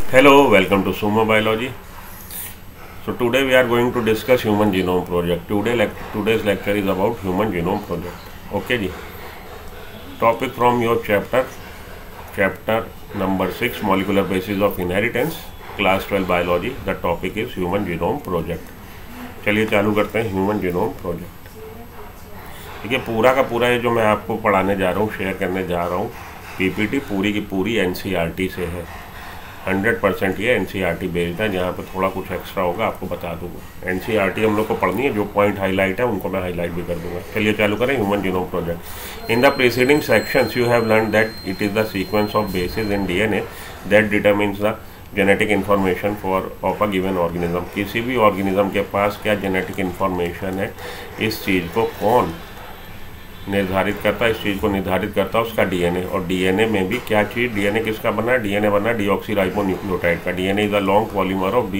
Hello, welcome to Sumo Biology. So today we are going to discuss Human Genome Project. Today's lecture is about Human Genome Project. Okay ji. Topic from your chapter number 6, Molecular Basis of Inheritance, Class 12 Biology. The topic is Human Genome Project. चलिए चालू करते हैं Human Genome Project. ठीक है, पूरा का पूरा ये जो मैं आपको पढ़ाने जा रहा हूँ, शेयर करने जा रहा हूँ, पीपीटी पूरी की पूरी एनसीईआरटी से है. 100% ये एनसीईआरटी बेस्ड है. जहाँ पे थोड़ा कुछ एक्स्ट्रा होगा आपको बता दूंगा. एनसीईआरटी हम लोग को पढ़नी है, जो पॉइंट हाईलाइट है उनको मैं हाईलाइट भी कर दूंगा. चलिए चालू करें human genome project. In the preceding sections you have learn that it is the sequence of bases in DNA that determines the genetic information for of a given organism. किसी भी ऑर्गेनिज्म के पास क्या जेनेटिक इन्फॉर्मेशन है, इस चीज़ को कौन निर्धारित करता है? इस चीज़ को निर्धारित करता है उसका डीएनए. और डीएनए में भी क्या चीज़, डीएनए किसका बना है? डीएनए बना डीऑक्सीराइबोन्यूक्लियोटाइड का. DNA is the long polymer of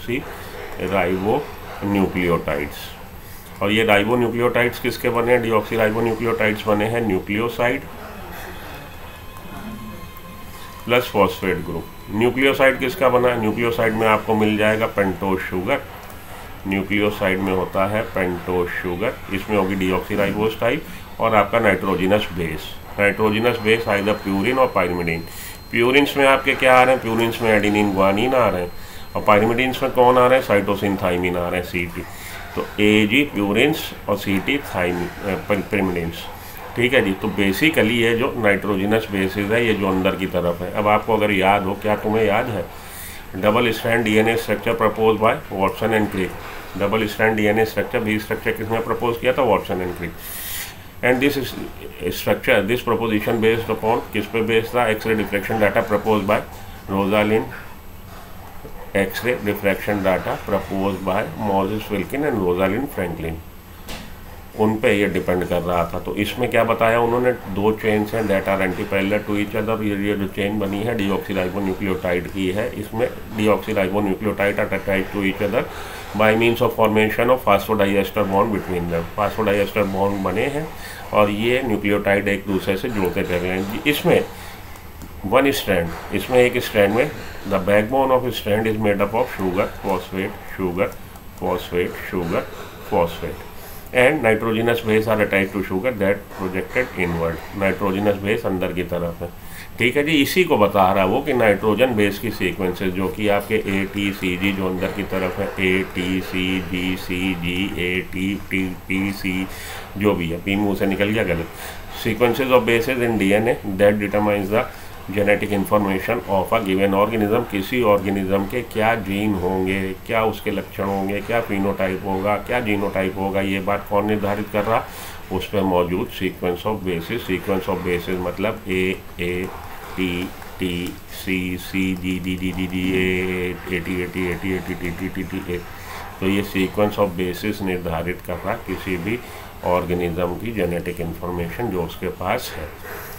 deoxyribonucleotides. और ये राइबोन्यूक्लियोटाइड्स किसके बने हैं? डीऑक्सीराइबोन्यूक्लियोटाइड्स बने हैं nucleoside plus phosphate group. Nucleoside किसका बना है? न्यूक्लियोसाइड में आपको मिल जाएगा पेंटोज शुगर. न्यूक्लियोसाइड में होता है पेंटोज शुगर. इसमें होगी डीऑक्सीराइबोज टाइप और आपका nitrogenous base. Nitrogenous base either purine और पाइरिमिडीन. प्यूरिन्स में आपके क्या आ रहे हैं? प्यूरिन्स में एडिनिन ग्वानिन आ रहे हैं. और पाइरिमिडीन्स में कौन आ रहे हैं? साइटोसिन थाइमिन आ रहे हैं, सीटी. तो एजी प्यूरिन्स और सीटी पाइरिमिडीन्स. ठीक है जी. तो बेसिकली ये जो नाइट्रोजिनस बेसिस है, ये जो अंदर की तरफ है. अब आपको अगर याद हो, क्या तुम्हें याद है? Double strand DNA structure propose by Watson and Crick. Double strand DNA structure, भी स्ट्रक्चर किसने प्रपोज किया था? Watson and Crick. And this structure, this proposition based upon, किस पे बेस्ड था? X ray diffraction data propose by Rosalind. X ray diffraction data propose by Maurice Wilkin and Rosalind Franklin. उन पे ये डिपेंड कर रहा था. तो इसमें क्या बताया उन्होंने? दो चेन्स हैं that are antiparallel to each other. ये जो चेन बनी है डीऑक्सीराइबोन्यूक्लियोटाइड की है. इसमें deoxyribonucleotide are attached to each other by means of formation of phosphodiester bond between them. Phosphodiester bond बने हैं और ये न्यूक्लियोटाइड एक दूसरे से जुड़ते चले हैं. इसमें वन स्ट्रैंड, इसमें एक स्ट्रैंड में the backbone of strand is made up of sugar phosphate, sugar phosphate, sugar phosphate. And nitrogenous base are attach to sugar that projected inward. Nitrogenous base अंदर की तरफ है. ठीक है जी. इसी को बता रहा वो कि नाइट्रोजन बेस की सीक्वेंसेस जो कि आपके ए टी सी जी जो अंदर की तरफ है, A T C G A T T T C जो भी है, पी मुँह से निकल गया गलत. Sequences of bases in DNA that determines the genetic information of a given organism. किसी ऑर्गेनिज्म के क्या जीन होंगे, क्या उसके लक्षण होंगे, क्या फिनोटाइप होगा, क्या जीनोटाइप होगा, ये बात कौन निर्धारिट कर रहा? उस पर मौजूद sequence of bases. Sequence of bases मतलब A T T C G D D D D A T A T A T A T T T T T A. तो ये सीक्वेंस ऑफ बेसिस निर्धारित कर रहा किसी भी organism की genetic information जो उसके पास है.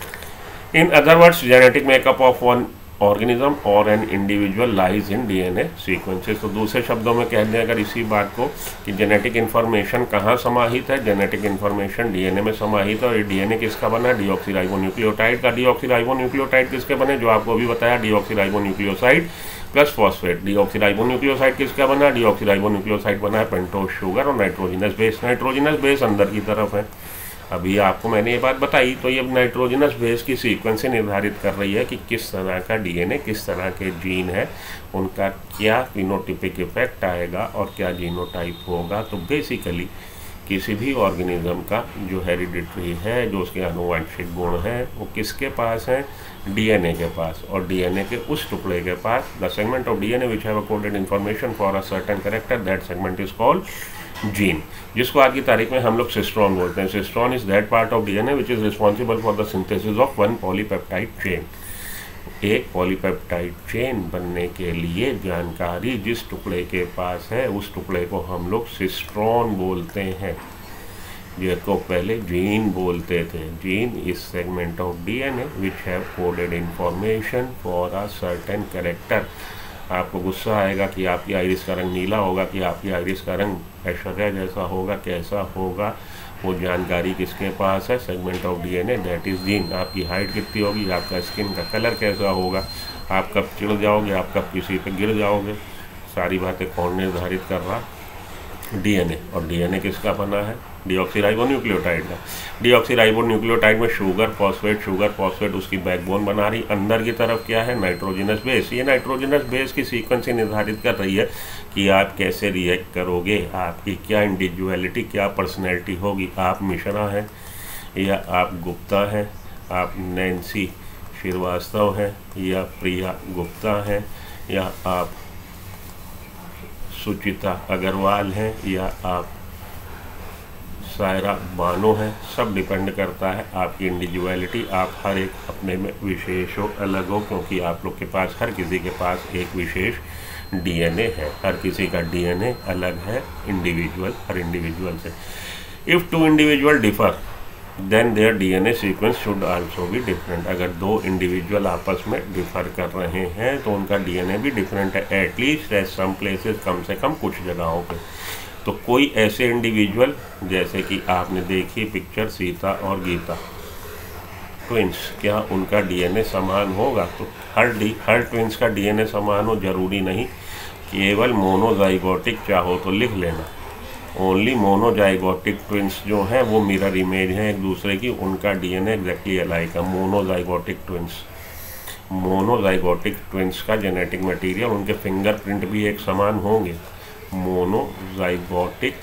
In other words, genetic makeup of one organism or an individual lies in DNA sequences. तो दूसरे शब्दों में कह दें अगर इसी बात को कि जेनेटिक इन्फॉर्मेशन कहाँ समाहित है? जेनेटिक इन्फॉर्मेशन डीएनए में समाहित है. और ये डीएनए किसका बना है? डीऑक्सीराइबोन्यूक्लियोटाइड का. डीऑक्सीराइबोन्यूक्लियोटाइड किसके बने? जो आपको अभी बताया, डीऑक्सीराइबोन्यूक्लियोसाइड प्लस फॉस्फेट. डीऑक्सीराइबोन्यूक्लियोसाइड किसका बना है? डीऑक्सीराइबोन्यूक्लियोसाइड बना है पेंटोज शुगर और नाइट्रोजिनस बेस. नाइट्रोजिनस बेस अंदर की तरफ है. अभी आपको मैंने ये बात बताई. तो ये नाइट्रोजिनस बेस की सीक्वेंस निर्धारित कर रही है कि किस तरह का डीएनए, किस तरह के जीन है, उनका क्या फिनोटिपिक इफेक्ट आएगा और क्या जीनोटाइप होगा. तो बेसिकली किसी भी ऑर्गेनिज्म का जो हेरिडिटरी है, जो उसके आनुवंशिक गुण हैं, वो किसके पास हैं? डीएनए के पास. और डीएनए के उस टुकड़े के पास, the segment of DNA which have coded information for a certain character, that segment is called gene. जिसको आज की तारीख में हम लोग सिस्ट्रॉन बोलते हैं. Cistron is that part of DNA which is responsible for the synthesis of one polypeptide chain. एक पॉलीपेप्टाइड चेन बनने के लिए जानकारी जिस टुकड़े के पास है, उस टुकड़े को हम लोग सिस्ट्रॉन बोलते हैं, जिसको पहले जीन बोलते थे. Gene is segment of DNA which have coded information for a certain character. आपको गुस्सा आएगा कि आपकी आइरिस का रंग नीला होगा, कि आपकी आइरिस का रंग ऐश्वर्या जैसा होगा, कैसा होगा, वो जानकारी किसके पास है? Segment of DNA, that is gene. आपकी हाइट कितनी होगी, आपका स्किन का कलर कैसा होगा, आप कब चिढ़ जाओगे, आप कब किसी पे गिर जाओगे, सारी बातें कौन निर्धारित कर रहा? डीएनए। और डीएनए किसका बना है? डीऑक्सीराइबोन्यूक्लियोटाइड का। डीऑक्सीराइबोन्यूक्लियोटाइड में शुगर फॉस्फेट उसकी बैकबोन बना रही। अंदर की तरफ क्या है? Nitrogenous base. ये नाइट्रोजनस बेस की सीक्वेंस ही निर्धारित कर रही है कि आप कैसे रिएक्ट करोगे, आपकी क्या इंडिविजुअलिटी, क्या पर्सनैलिटी होगी। आप मिश्रा हैं या आप गुप्ता हैं, आप नैन्सी श्रीवास्तव हैं या प्रिया गुप्ता हैं, या आप सुचिता अग्रवाल हैं या आप सायरा बानो है। सब डिपेंड करता है आपकी इंडिविजुअलिटी। आप हर एक अपने में विशेष हो, अलग हो, क्योंकि आप लोग के पास, हर किसी के पास एक विशेष डीएनए है। हर किसी का डीएनए अलग है इंडिविजुअल, हर इंडिविजुअल से। If two individual differ then their DNA sequence should also be different. अगर दो इंडिविजुअल आपस में डिफर कर रहे हैं तो उनका डीएनए भी डिफरेंट है, एटलीस्ट एट सम प्लेसेस, कम से कम कुछ जगहों पे। तो कोई ऐसे इंडिविजुअल, जैसे कि आपने देखी पिक्चर सीता और गीता ट्विंस, क्या उनका डीएनए समान होगा? तो हर ट्विंस का डीएनए समान हो जरूरी नहीं, केवल मोनोजाइगोटिक चाहो तो लिख लेना। ओनली मोनोजाइगोटिक ट्विंस जो हैं वो मिरर इमेज हैं एक दूसरे की, उनका डीएनए एग्जैक्टली अलाइक है। मोनोजाइगोटिक ट्विंस का जेनेटिक मटेरियल, उनके फिंगरप्रिंट भी एक समान होंगे। मोनोजाइगोटिक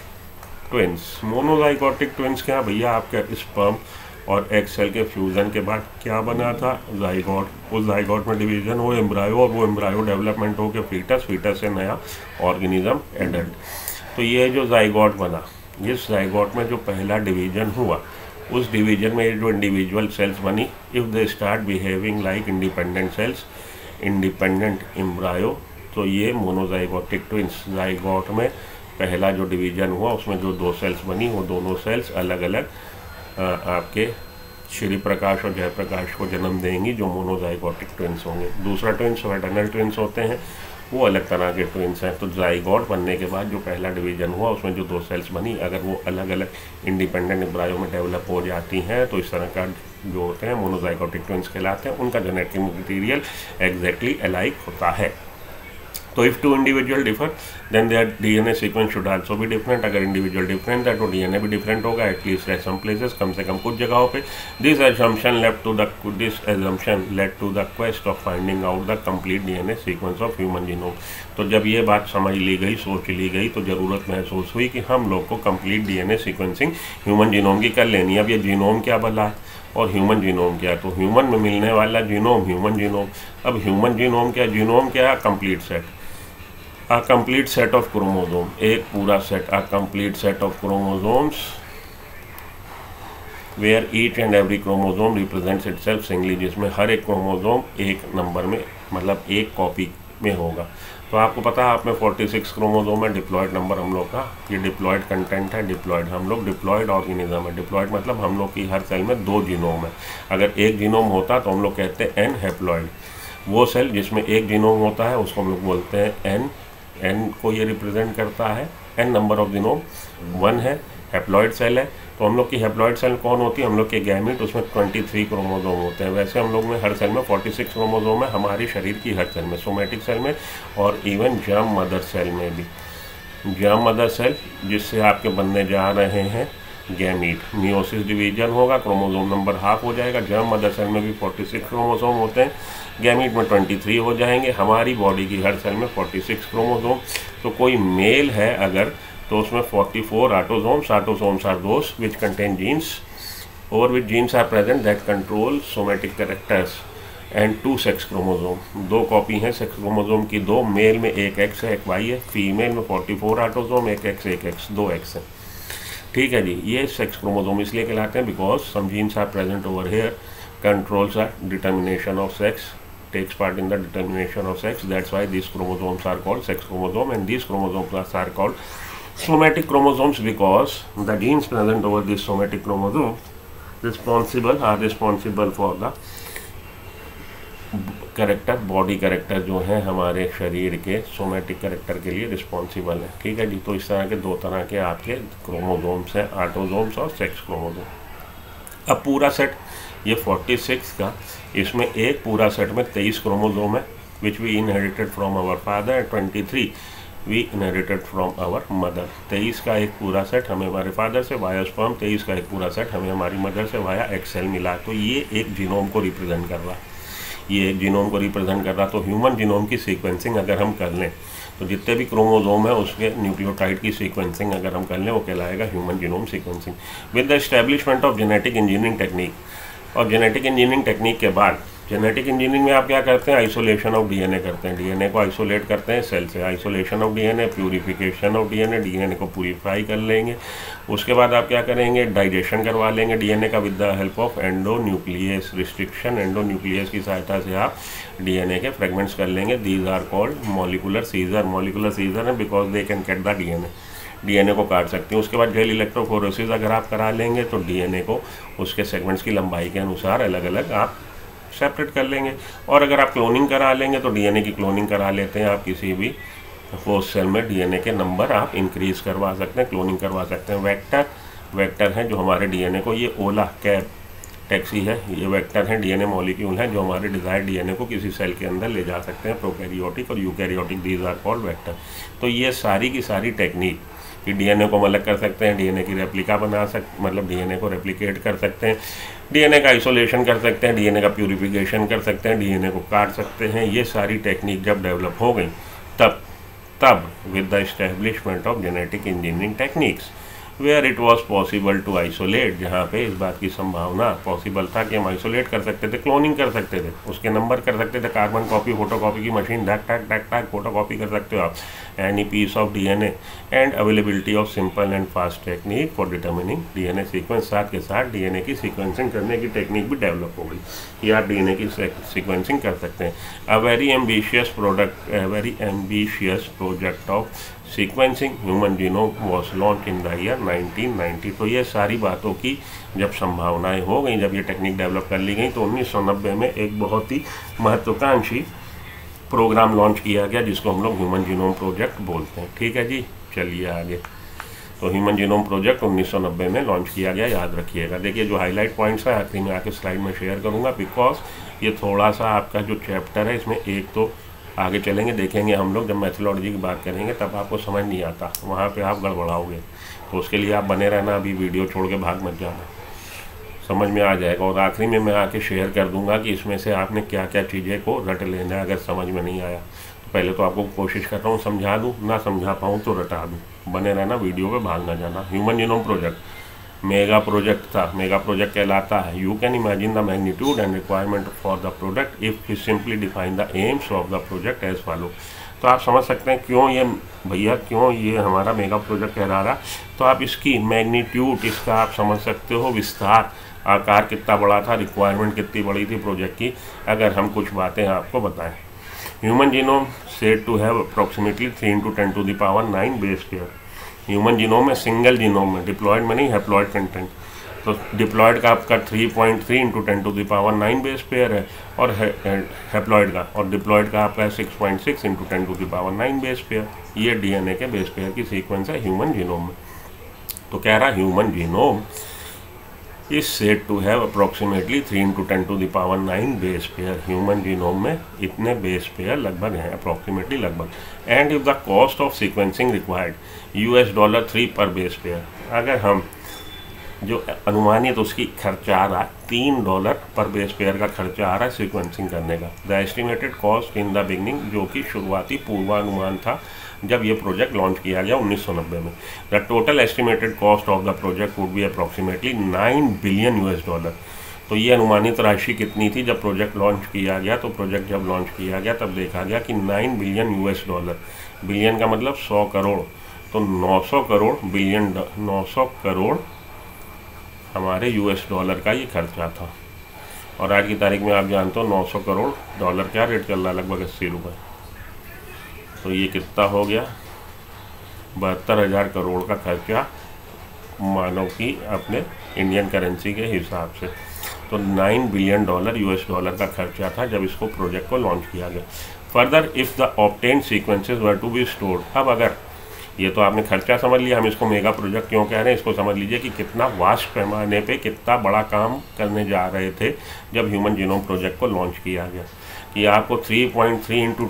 ट्विंस क्या भैया? आपके स्पर्म और एग सेल के फ्यूज़न के बाद क्या बना था? जाइगोट। उस जाइगोट में डिवीजन हो एम्ब्रायो, और वो एम्ब्रायो डेवलपमेंट हो के फीटस से नया ऑर्गेनिज्म एडल्ट। तो ये जो जाइगोट बना, इस जाइगोट में जो पहला डिवीजन हुआ, उस डिवीजन में जो इंडिविजुअल सेल्स बनी, if they start behaving like independent cells, independent embryo, तो ये मोनोजाइगोटिक ट्विंस। जाइगोट में पहला जो डिवीजन हुआ उसमें जो दो सेल्स बनी, वो दोनों सेल्स अलग अलग आपके श्री प्रकाश और जयप्रकाश को जन्म देंगी, जो मोनोजाइगोटिक ट्विंस होंगे। दूसरा ट्विंस फ्रेटर्नल ट्विंस होते हैं, वो अलग तरह के ट्विंस हैं। तो जाइगोट बनने के बाद जो पहला डिवीजन हुआ उसमें जो दो सेल्स बनी, अगर वो अलग अलग इंडिपेंडेंट एम्ब्रायो में डेवलप हो जाती हैं तो इस तरह का जो होते हैं मोनोजाइगोटिक ट्विंस कहलाते हैं। उनका जेनेटिक मटेरियल एग्जैक्टली अलाइक होता है। तो if two individual differ then their DNA sequence should also भी डिफरेंट। अगर इंडिविजुअल डिफरेंट है तो डीएनए भी डिफरेंट होगा, एटलीस्ट एट सम प्लेसेस, कम से कम कुछ जगहों पे। This assumption led to the quest of finding out the complete DNA sequence of human genome. तो जब ये बात समझ ली गई, सोच ली गई, तो ज़रूरत महसूस हुई कि हम लोग को complete DNA sequencing human genome की कर लेनी है। अब ये जीनोम क्या भला है और ह्यूमन जीनोम क्या है? तो ह्यूमन में मिलने वाला जीनोम, ह्यूमन जीनोम। अब ह्यूमन जीनोम क्या? जीनोम क्या है? Complete set, a complete set of chromosome, एक पूरा सेट, a complete set of chromosomes where each and every chromosome represents itself singly, जिसमें हर एक क्रोमोसोम एक नंबर में, मतलब एक कॉपी में होगा। तो आपको पता है आप में 46 क्रोमोसोम है। डिप्लॉयड नंबर हम लोग का, ये डिप्लॉयड कंटेंट है। डिप्लॉयड, हम लोग डिप्लॉयड ऑर्गेनिज्म है। डिप्लॉयड मतलब हम लोग की हर सेल में दो जीनोम है। अगर एक जीनोम होता तो हम लोग कहते हैं एन हैप्लॉयड। वो सेल जिसमें एक जीनोम होता है उसको हम लोग बोलते हैं एन। एन को ये रिप्रेजेंट करता है, एन नंबर ऑफ जीनोम 1 है। हैप्लॉयड सेल है तो हम लोग की हैप्लॉयड सेल कौन होती है? हम लोग के गैमीट, उसमें 23 क्रोमोसोम होते हैं। वैसे हम लोग में हर सेल में 46 क्रोमोसोम है, हमारी शरीर की हर सेल में, सोमेटिक सेल में और इवन जर्म मदर सेल में भी। जर्म मदर सेल जिससे आपके बनने जा रहे हैं गैमीट, मियोसिस डिवीजन होगा, क्रोमोसोम नंबर हाफ हो जाएगा। जर्म मदर सेल में भी 46 क्रोमोसोम होते हैं, गैमीट में 23 हो जाएंगे। हमारी बॉडी की हर सेल में 46 क्रोमोसोम। तो कोई मेल है अगर, तो उसमें 44 autosomes are those which contain genes और which genes are present that control somatic characters and 2 sex chromosome. 2 copy हैं सेक्स क्रोमोसोम की, 2 मेल में 1 एक्स है 1 वाई है। फीमेल में 44 ऑटोसोम, 1 एक्स 2 एक्स है। ठीक है जी, ये सेक्स क्रोमोसोम इसलिए कहलाते हैं because some genes are present over here, controls are determination of sex, takes part in the determination of sex. That's why these chromosomes are called sex chromosome, and these chromosomes are called somatic chromosomes because the genes present over this somatic chromosome are responsible for the character, body character जो है हमारे शरीर के somatic character के लिए responsible है। ठीक है जी। तो इस तरह के दो तरह के आपके क्रोमोसोम्स हैं, ऑटोसोम्स और सेक्स क्रोमोसोम। अब पूरा सेट ये 46 का, इसमें एक पूरा सेट में 23 क्रोमोसोम है which we inherited from our father and 23 we inherited from our mother. 23 का एक पूरा सेट हमें हमारे फादर से वाया स्पर्म, 23 का एक पूरा सेट हमें हमारी मदर से वाया एक्सेल मिला। तो ये एक जीनोम को रिप्रेजेंट कर रहा है, ये एक जीनोम को रिप्रेजेंट कर रहा। तो ह्यूमन जीनोम की सीक्वेंसिंग अगर हम कर लें तो जितने भी क्रोमोसोम है उसके न्यूक्लियोटाइड की सीक्वेंसिंग अगर हम कर लें वो कहलाएगा human genome sequencing. With the establishment of genetic engineering technique, और जेनेटिक इंजीनियरिंग टेक्निक के बाद जेनेटिक इंजीनियरिंग में आप क्या करते हैं, आइसोलेशन ऑफ डीएनए करते हैं, डीएनए को आइसोलेट करते हैं सेल से, isolation of DNA, purification of DNA, DNA को प्यूरिफाई कर लेंगे। उसके बाद आप क्या करेंगे, डाइजेशन करवा लेंगे डीएनए का with the help of endonuclease restriction. Endonuclease की सहायता से आप डीएनए के फ्रेगमेंट्स कर लेंगे। These are called molecular scissors. Molecular scissors है because they can cut the DNA को काट सकते हैं। उसके बाद जेल इलेक्ट्रोफोरेसिस अगर आप करा लेंगे तो डीएनए को उसके सेगमेंट्स की लंबाई के अनुसार अलग अलग आप सेपरेट कर लेंगे। और अगर आप क्लोनिंग करा लेंगे तो डीएनए की क्लोनिंग करा लेते हैं आप, किसी भी होस्ट सेल में डीएनए के नंबर आप इंक्रीज करवा सकते हैं, क्लोनिंग करवा सकते हैं। वेक्टर हैं जो हमारे डीएनए को, ये ओला कैब टैक्सी है, ये वेक्टर हैं, डीएनए मॉलिक्यूल हैं जो हमारे डिजायर्ड डीएनए को किसी सेल के अंदर ले जा सकते हैं, प्रोकैरियोटिक और eukaryotic, these are called vector. तो ये सारी की सारी टेक्निक कि डीएनए को हम अलग कर सकते हैं, डीएनए की रेप्लिका बना सकते, मतलब डीएनए को रेप्लिकेट कर सकते हैं, डीएनए का आइसोलेशन कर सकते हैं, डीएनए का प्यूरिफिकेशन कर सकते हैं, डीएनए को काट सकते हैं। ये सारी टेक्निक जब डेवलप हो गई तब with the establishment of genetic engineering techniques where it was possible to isolate, जहाँ पे इस बात की संभावना पॉसिबल था कि हम आइसोलेट कर सकते थे, क्लोनिंग कर सकते थे, उसके नंबर कर सकते थे, कार्बन कॉपी, फोटो कॉपी की मशीन धक टक टक टक फोटो कॉपी कर सकते हो आप any piece of DNA, and availability of simple and fast technique for determining DNA sequence. साथ के साथ डीएनए की सीक्वेंसिंग करने की टेक्निक भी डेवलप हो गई कि आप डीएनए की सीक्वेंसिंग कर सकते हैं। A very ambitious project of sequencing human genome was launched in the year 1990। तो ये सारी बातों की जब संभावनाएं हो गई, जब ये टेक्निक डेवलप कर ली गई, तो 1990 में एक बहुत ही महत्वाकांक्षी प्रोग्राम लॉन्च किया गया जिसको हम लोग ह्यूमन जीनोम प्रोजेक्ट बोलते हैं। ठीक है जी, चलिए आगे। तो ह्यूमन जीनोम प्रोजेक्ट 1990 में लॉन्च किया गया, याद रखिएगा। देखिए जो हाईलाइट पॉइंट्स हैं आखिरी में आके स्लाइड में शेयर करूँगा, बिकॉज ये थोड़ा सा आपका जो चैप्टर है इसमें एक तो आगे चलेंगे देखेंगे हम लोग, जब मैथोलॉजी की बात करेंगे तब आपको समझ नहीं आता, वहाँ पे आप गड़बड़ाओगे। तो उसके लिए आप बने रहना, अभी वीडियो छोड़ के भाग मत जाना, समझ में आ जाएगा। और आखिरी में मैं आके शेयर कर दूंगा कि इसमें से आपने क्या क्या चीज़ें को रट लेना है अगर समझ में नहीं आया। तो पहले तो आपको कोशिश कर रहा हूँ समझा दूँ, ना समझा पाऊँ तो रटा दूँ, बने रहना, वीडियो पे भाग ना जाना। Human genome project mega project था, मेगा प्रोजेक्ट कहलाता है। You can imagine the magnitude and requirement for the project if you simply define the aims of the project as follow. तो आप समझ सकते हैं क्यों ये भैया, क्यों ये हमारा मेगा प्रोजेक्ट कहला रहा। तो आप इसकी मैग्नीट्यूड, इसका आप समझ सकते हो विस्तार, आकार कितना बड़ा था, रिक्वायरमेंट कितनी बड़ी थी प्रोजेक्ट की, अगर हम कुछ बातें आपको बताएं। Human genome said to have approximately 3 × 10⁹ base pair. Human genome में, सिंगल जीनोम में, डिप्लॉयड में नहीं, हैप्लॉयड कंटेंट। तो डिप्लॉयड का आपका 3.3 × 10⁹ बेस पेयर है, और हैप्लॉयड का और डिप्लॉयड का आपका 6.6 × 10⁹ बेस पेयर। ये डीएनए के बेस पेयर की सीक्वेंस है ह्यूमन जीनोम में। तो कह रहा human genome is said to have approximately 3 × 10⁹ base pair. Human genome में इतने बेस पेयर लगभग हैं, अप्रॉक्सीमेटली लगभग। And if the cost of sequencing required $3 पर बेस पेयर, अगर हम जो अनुमानित उसकी खर्चा आ रहा है $3 पर बेस पेयर का खर्चा आ रहा है सीक्वेंसिंग करने का। The estimated cost in the beginning, जो कि शुरुआती पूर्वानुमान था जब ये प्रोजेक्ट लॉन्च किया गया 1990 में। The total estimated cost of the project would be approximately $9 billion. तो ये अनुमानित राशि कितनी थी जब प्रोजेक्ट लॉन्च किया गया? तो प्रोजेक्ट जब लॉन्च किया गया तब देखा गया कि $9 बिलियन। बिलियन का मतलब 100 करोड़, तो 900 करोड़ बिलियन, 900 करोड़ हमारे US$ का ये खर्चा था। और आज की तारीख में आप जानते हो $900 करोड़ क्या रेट चल रहा है, लगभग 80 रुपये। तो ये कितना हो गया? 72,000 करोड़ का खर्चा मानव की अपने इंडियन करेंसी के हिसाब से। तो $9 बिलियन US डॉलर का खर्चा था जब इसको प्रोजेक्ट को लॉन्च किया गया। Further if the obtained sequences were to be stored, अब अगर ये तो आपने खर्चा समझ लिया, हम इसको मेगा प्रोजेक्ट क्यों कह रहे हैं, इसको समझ लीजिए कि कितना वास्ट पैमाने पे कितना बड़ा काम करने जा रहे थे जब ह्यूमन जीनोम प्रोजेक्ट को लॉन्च किया गया, कि आपको 3.3 ×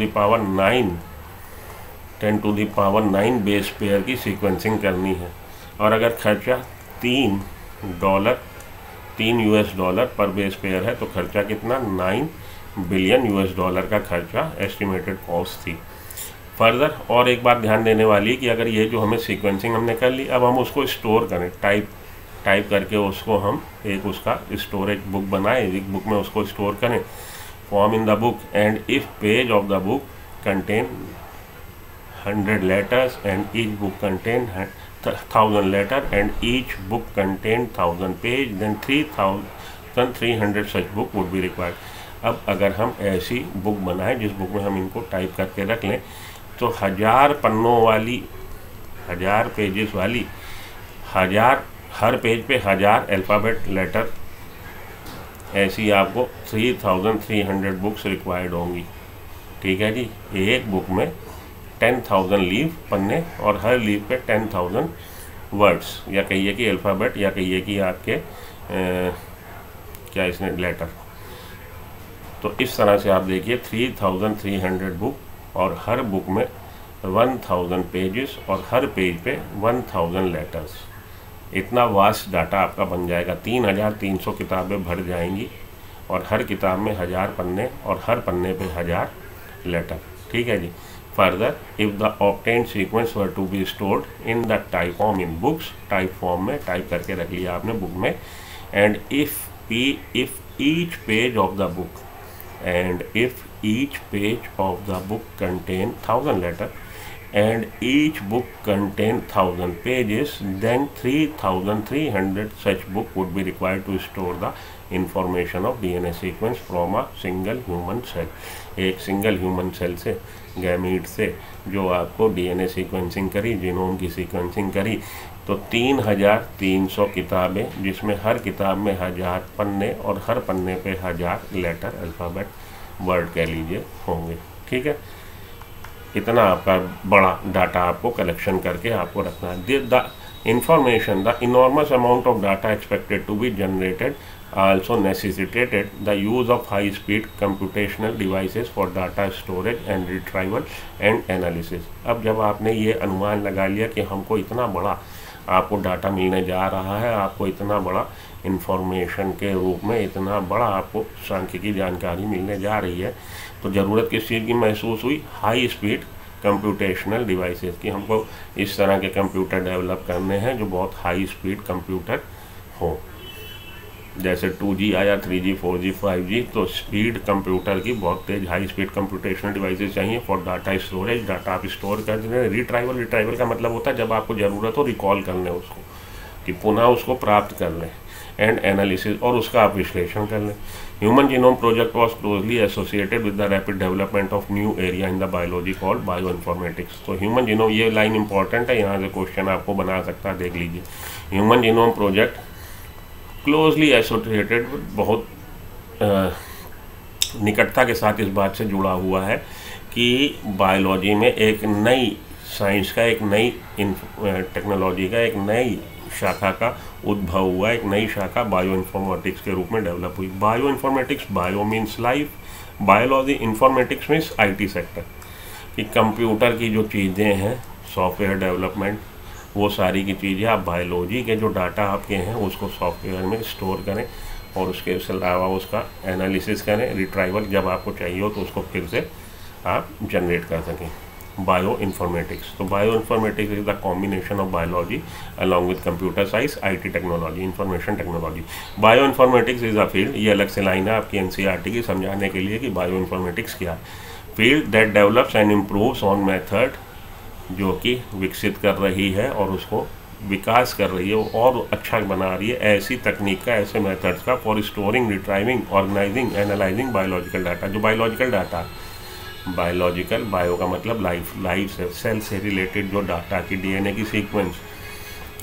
10⁻9 बेस पेयर की सीक्वेंसिंग करनी है। और अगर खर्चा $3 US डॉलर पर बेस पेयर है तो खर्चा कितना, $9 बिलियन US डॉलर का खर्चा एस्टिमेटेड कॉस्ट थी। फर्दर और एक बात ध्यान देने वाली कि अगर ये जो हमें सीक्वेंसिंग हमने कर ली, अब हम उसको स्टोर करें, टाइप करके उसको हम एक उसका स्टोरेज बुक बनाएं, एक बुक में उसको स्टोर करें, form in the book and if page of the book contain 100 letters and each book contain 1000 letters and each book contain 1000 page, then 3300 such book would be required। अब अगर हम ऐसी book बनाएं जिस book में हम इनको टाइप करके रख लें तो 1000 पन्नों वाली, 1000 पेजेस वाली, 1000 हर पेज पे 1000 अल्फ़ाबेट लेटर, ऐसी आपको 3300 बुक्स रिक्वायर्ड होंगी। ठीक है जी, एक बुक में 10,000 लीव पन्ने और हर लीव पे 10,000 वर्ड्स, या कहिए कि अल्फ़ाबेट, या कहिए कि आपके क्या इसने लेटर। तो इस तरह से आप देखिए 3300 बुक और हर बुक में 1000 पेजेस और हर पेज पे 1000 लेटर्स। इतना वास्ट डाटा आपका बन जाएगा। 3300 किताबें भर जाएंगी और हर किताब में 1000 पन्ने और हर पन्ने पे 1000 लेटर। ठीक है जी। Further if the obtained sequence were to be stored in the type form in books, type form में टाइप करके रख लिया आपने बुक में, and if each page of the book and if each page of the book contain 1000 letters and each book contain 1000 pages, then 3300 such book would be required to store the information of DNA sequence from a single human cell। एक single human cell से, gamete से जो आपको DNA sequencing करी, genome की sequencing करी, तो 3300 किताबें, जिसमें हर किताब में 1000 पन्ने और हर पन्ने पे 1000 लेटर, अल्फ़ाबेट, वर्ड कह लीजिए होंगे। ठीक है, इतना आपका बड़ा डाटा आपको कलेक्शन करके आपको रखना है। The information, the enormous amount of data expected to be generated also necessitated the use of high speed computational devices for data storage and retrieval and analysis। अब जब आपने ये अनुमान लगा लिया कि हमको इतना बड़ा आपको डाटा मिलने जा रहा है, आपको इतना बड़ा इंफॉर्मेशन के रूप में इतना बड़ा आपको सांख्यिकी जानकारी मिलने जा रही है, तो ज़रूरत किस चीज़ की महसूस हुई? हाई स्पीड कंप्यूटेशनल डिवाइसेस की। हमको इस तरह के कंप्यूटर डेवलप करने हैं जो बहुत हाई स्पीड कंप्यूटर हो। जैसे 2G आया, 3G, 4G, 5G, तो स्पीड कंप्यूटर की बहुत तेज हाई स्पीड कंप्यूटेशनल डिवाइसेस चाहिए फॉर डाटा स्टोरेज। डाटा आप स्टोर कर दें। रिट्राइवल का मतलब होता है जब आपको ज़रूरत हो रिकॉल कर लें उसको, कि पुनः उसको प्राप्त कर लें, एंड एनालिसिस, और उसका आप विश्लेषण कर लें। Human genome project was closely associated with the rapid development of new area in the biology called bio informatics. तो ह्यूमन जीनोम, ये लाइन इंपॉर्टेंट है, यहाँ से क्वेश्चन आपको बना सकता है, देख लीजिए। Human genome project closely associated, बहुत निकटता के साथ इस बात से जुड़ा हुआ है कि बायोलॉजी में एक नई साइंस का, एक नई टेक्नोलॉजी का, एक नई शाखा का उद्भव हुआ, एक नई शाखा बायो इन्फॉर्मेटिक्स के रूप में डेवलप हुई। Bio informatics, bio means life, biology, informatics means IT sector, कि कंप्यूटर की जो चीज़ें हैं, सॉफ्टवेयर डेवलपमेंट, वो सारी की चीज़ें आप बायोलॉजी के जो डाटा आपके हैं उसको सॉफ्टवेयर में स्टोर करें और उसके अलावा उसका एनालिसिस करें, रिट्राइवल जब आपको चाहिए हो तो उसको फिर से आप जनरेट कर सकें। बायो इन्फॉर्मेटिक्स, तो bio informatics is the combination of biology along with computer science, IT technology, information technology. Bio informatics is a field, ये अलग से लाइन है आपकी NCERT की समझाने के लिए कि बायो इन्फॉर्मेटिक्स क्या है। Field that develops and improves on method, जो कि विकसित कर रही है और उसको विकास कर रही है और अच्छा बना रही है ऐसी तकनीक का, ऐसे मेथड्स का, for storing, retrieving, organizing, analyzing biological data. जो बायोलॉजिकल डाटा, बायोलॉजिकल, बायो का मतलब लाइफ से, सेल से रिलेटेड जो डाटा की DNA की सीक्वेंस,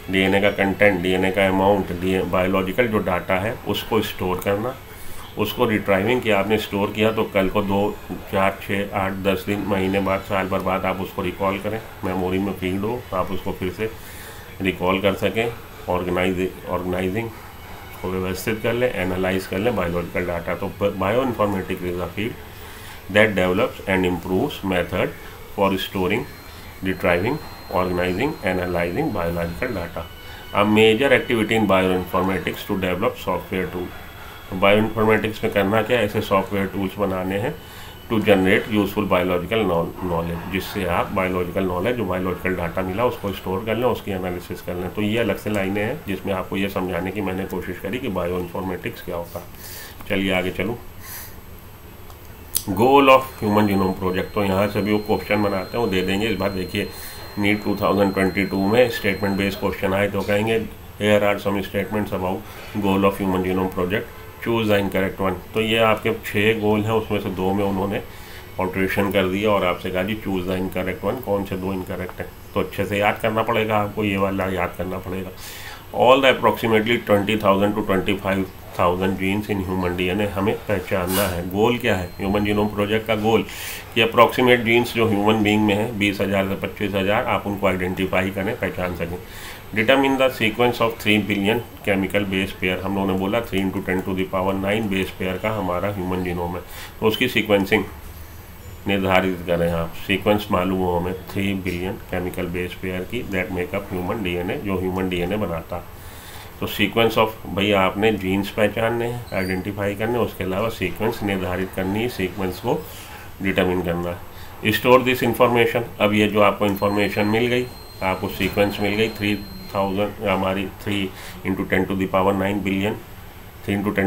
डीएनए का कंटेंट, डीएनए का अमाउंट, बायोलॉजिकल जो डाटा है उसको स्टोर करना, उसको रिट्राइविंग किया आपने, स्टोर किया तो कल को 2, 4, 6, 8, 10 दिन, महीने बाद, साल भर बाद आप उसको रिकॉल करें, मेमोरी में फीड हो, आप उसको फिर से रिकॉल कर सकें। ऑर्गेनाइजिंग को व्यवस्थित कर लें, एनालाइज कर लें बायोलॉजिकल डाटा। तो bio informatics is a field that develops and improves method for storing, retrieving, organizing, analyzing biological data. A major activity in bio informatics to develop software tool. Bio informatics में करना क्या है, ऐसे software tools बनाने हैं to generate useful biological knowledge, जिससे आप biological knowledge, जो बायोलॉजिकल डाटा मिला उसको स्टोर कर लें, उसकी एनालिसिस कर लें। तो ये अलग से लाइनें हैं जिसमें आपको ये समझाने की मैंने कोशिश करी कि बायो इन्फॉर्मेटिक्स क्या होता है। चलिए आगे चलूँ। Goal of human genome project, तो यहाँ से भी वो क्वेश्चन बनाते हैं, वो दे देंगे। इस बार देखिए नीट 2022 में स्टेटमेंट बेस्ड क्वेश्चन आए तो कहेंगे here are some statements about goal of human genome project, choose the incorrect one. तो ये आपके 6 गोल हैं, उसमें से 2 में उन्होंने ऑल्ट्रेशन कर दिया और आपसे कहा जी चूज द इनकरेक्ट वन, कौन से 2 इनकरेक्ट हैं। तो अच्छे से याद करना पड़ेगा आपको, ये वाला याद करना पड़ेगा। All the approximately 20,000 to 25,000 genes in human DNA हमें पहचानना है। गोल क्या है ह्यूमन जीनोम प्रोजेक्ट का? गोल कि अप्रॉक्सीमेट जीन्स जो ह्यूमन बीइंग में है 20,000 से 25,000, आप उनको आइडेंटिफाई करें, पहचान सकें। Determine the sequence of 3 billion chemical base pair, हम लोगों ने बोला 3 × 10⁹ बेस पेयर का हमारा ह्यूमन जीनोम है, तो उसकी सीक्वेंसिंग निर्धारित करें आप। सीक्वेंस मालूम हो हमें 3 बिलियन केमिकल बेस पेयर की, दैट मेकअप ह्यूमन डीएनए, जो ह्यूमन डीएनए बनाता है। तो सीक्वेंस ऑफ भैया आपने जीन्स पहचानने हैं, आइडेंटिफाई करने, उसके अलावा सीक्वेंस निर्धारित करनी है, सीक्वेंस को डिटरमिन करना है। स्टोर दिस इंफॉर्मेशन, अब ये जो आपको इन्फॉर्मेशन मिल गई, आपको सीक्वेंस मिल गई 3,000 हमारी 3 × 10⁹ बिलियन, 3 ×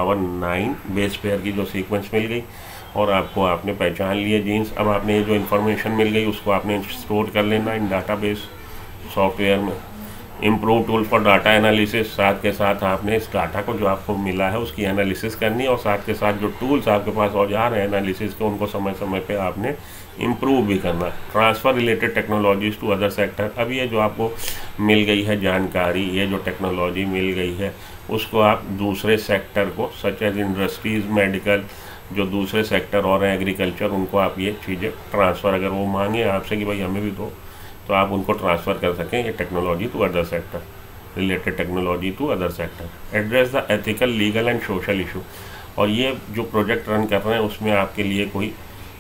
10⁹ बेस पेयर की जो सीक्वेंस मिल गई, और आपने पहचान लिए जीन्स। अब आपने ये जो इन्फॉर्मेशन मिल गई उसको आपने स्टोर कर लेना इन डाटाबेस सॉफ्टवेयर में। Improve tool for data analysis, साथ के साथ आपने इस डाटा को जो आपको मिला है उसकी एनालिसिस करनी है, और साथ के साथ जो टूल्स आपके पास औजार हैं एनालिसिस के, उनको समय समय पे आपने इम्प्रूव भी करना। Transfer related technologies to other sector, अब ये जो आपको मिल गई है जानकारी, ये जो टेक्नोलॉजी मिल गई है उसको आप दूसरे सेक्टर को, सच एज इंडस्ट्रीज़, मेडिकल, जो दूसरे सेक्टर और हैं एग्रीकल्चर, उनको आप ये चीज़ें ट्रांसफ़र, अगर वो मांगे आपसे कि भाई हमें भी दो, तो आप उनको ट्रांसफ़र कर सकें ये technology to other sector, related technology to other sector. Address the ethical, legal and social issue, और ये जो प्रोजेक्ट रन कर रहे हैं उसमें आपके लिए कोई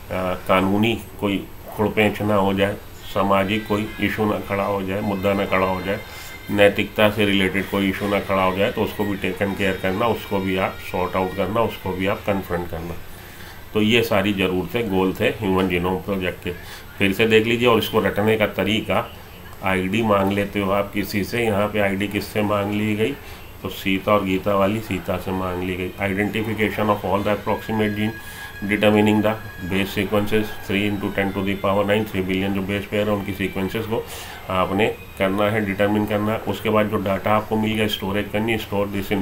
कानूनी कोई खुड़पेंच ना हो जाए, सामाजिक कोई इशू ना खड़ा हो जाए, मुद्दा ना खड़ा हो जाए, नैतिकता से रिलेटेड कोई इशू ना खड़ा हो जाए, तो उसको भी टेकन केयर करना, उसको भी आप सॉर्ट आउट करना, उसको भी आप कन्फ्रंट करना। तो ये सारी ज़रूरतें, गोल थे ह्यूमन जीनोम प्रोजेक्ट के। फिर से देख लीजिए, और इसको रटने का तरीका, आईडी मांग लेते हो आप किसी से, यहाँ पे आईडी किससे मांग ली गई, तो सीता और गीता वाली सीता से मांग ली गई। Identification of all the approximate gene, determining the base sequences 3 × 10⁹ 3 billion जो बेस पेयर है उनकी सीक्वेंसेस को आपने करना है, डिटर्मिन करना है। उसके बाद जो डाटा आपको मिल गया स्टोरेज करनी, store this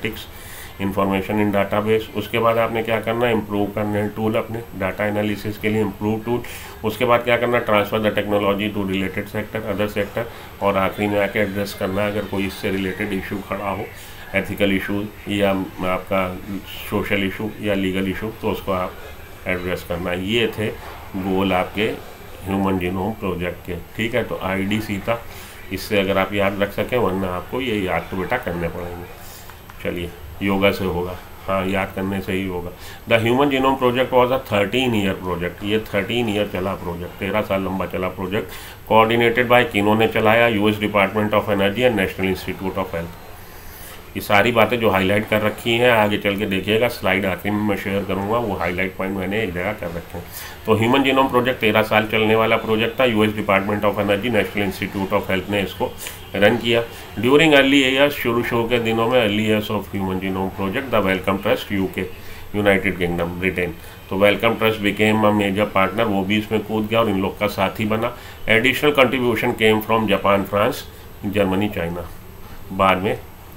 information in database. उसके बाद आपने क्या करना है, इम्प्रूव करना है टूल अपने डाटा एनालिसिस के लिए, इम्प्रूव टूल। उसके बाद क्या करना है, transfer the technology to related sector, other sector, और आखिरी में आके एड्रेस करना है अगर कोई इससे रिलेटेड इशू खड़ा हो, एथिकल इशू या आपका सोशल इशू या लीगल इशू, तो उसको आप एड्रेस करना है। ये थे गोल आपके ह्यूमन जीनोम प्रोजेक्ट के, ठीक है। तो आईडी सीता, इससे अगर आप याद रख सकें, वरना आपको ये याद तो बेटा करने पड़ेंगे। चलिए, योगा से होगा, हाँ याद करने से ही होगा। The human genome project was a 13-ईयर प्रोजेक्ट, ये 13 ईयर चला प्रोजेक्ट, 13 साल लंबा चला प्रोजेक्ट। कोऑर्डिनेटेड बाय किन्होंने चलाया, US department of energy and national institute of health. ये सारी बातें जो हाईलाइट कर रखी हैं, आगे चल के देखिएगा, स्लाइड आखिरी में मैं शेयर करूंगा, वो हाईलाइट पॉइंट मैंने एक जगह कर रखे हैं। तो ह्यूमन जीनोम प्रोजेक्ट 13 साल चलने वाला प्रोजेक्ट था। US department of energy, national institute of health ने इसको रन किया। ड्यूरिंग अर्ली ईयर्स, शुरू के दिनों में, early years of human genome project, the Wellcome Trust UK, United Kingdom, Britain, तो Wellcome Trust became a major partner, वो भी इसमें कूद गया और इन लोग का साथी बना। Additional contribution came from Japan, France, Germany, China. बाद में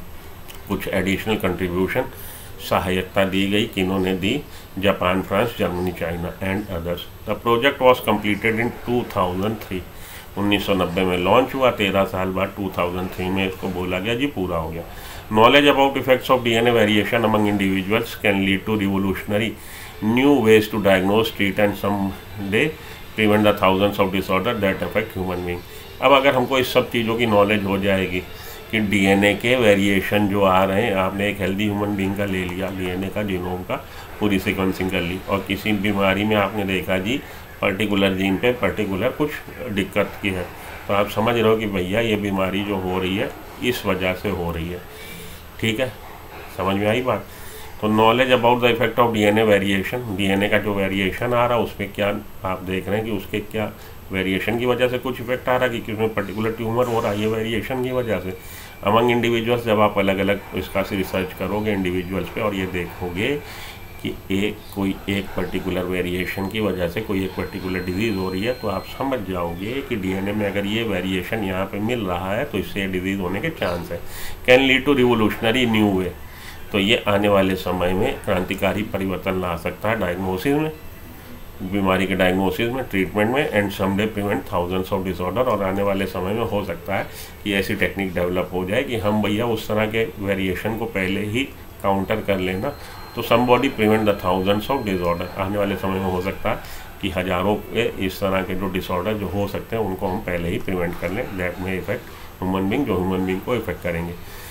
कुछ एडिशनल कंट्रीब्यूशन, सहायता दी गई, किन्होंने दी, Japan, France, Germany, China and others. The project was completed in 2003, 1990 में लॉन्च हुआ, 13 साल बाद 2003 में इसको बोला गया जी पूरा हो गया। Knowledge about effects of DNA variation among individuals can lead to revolutionary new ways to diagnose, treat and some day prevent the thousands of disorder that affect human being. अब अगर हमको इस सब चीज़ों की नॉलेज हो जाएगी कि डीएनए के वेरिएशन जो आ रहे हैं, आपने एक हेल्दी ह्यूमन बीइंग का ले लिया, डीएनए का, जीनोम का पूरी सीक्वेंसिंग कर ली, और किसी बीमारी में आपने देखा जी पर्टिकुलर जीन पे पर्टिकुलर कुछ दिक्कत की है, तो आप समझ रहे हो कि भैया ये बीमारी जो हो रही है इस वजह से हो रही है। ठीक है, समझ में आई बात। तो knowledge about the effect of DNA variation, DNA का जो वेरिएशन आ रहा है उसमें क्या आप देख रहे हैं कि उसके क्या वेरिएशन की वजह से कुछ इफेक्ट आ रहा है कि उसमें पर्टिकुलर ट्यूमर हो रहा है, ये वेरिएशन की वजह से। अमंग इंडिविजुअल्स, जब आप अलग अलग इसका से रिसर्च करोगे इंडिविजुअल्स पे और ये देखोगे कि कोई एक पर्टिकुलर वेरिएशन की वजह से कोई एक पर्टिकुलर डिजीज़ हो रही है, तो आप समझ जाओगे कि डीएनए में अगर ये वेरिएशन यहाँ पे मिल रहा है तो इससे डिजीज़ होने के चांस है। Can lead to revolutionary new way, तो ये आने वाले समय में क्रांतिकारी परिवर्तन ला सकता है डायग्नोसिस में, बीमारी के डायग्नोसिस में, ट्रीटमेंट में, and someday prevent thousands of disorder. और आने वाले समय में हो सकता है कि ऐसी टेक्निक डेवलप हो जाए कि हम भैया उस तरह के वेरिएशन को पहले ही काउंटर कर लेना, तो somebody prevent the thousands of disorder. आने वाले समय में हो सकता है कि हज़ारों के इस तरह के जो डिसऑर्डर जो हो सकते हैं उनको हम पहले ही प्रिवेंट कर लें, दैट में इफेक्ट ह्यूमन बीइंग, जो ह्यूमन बीइंग को इफेक्ट करेंगे।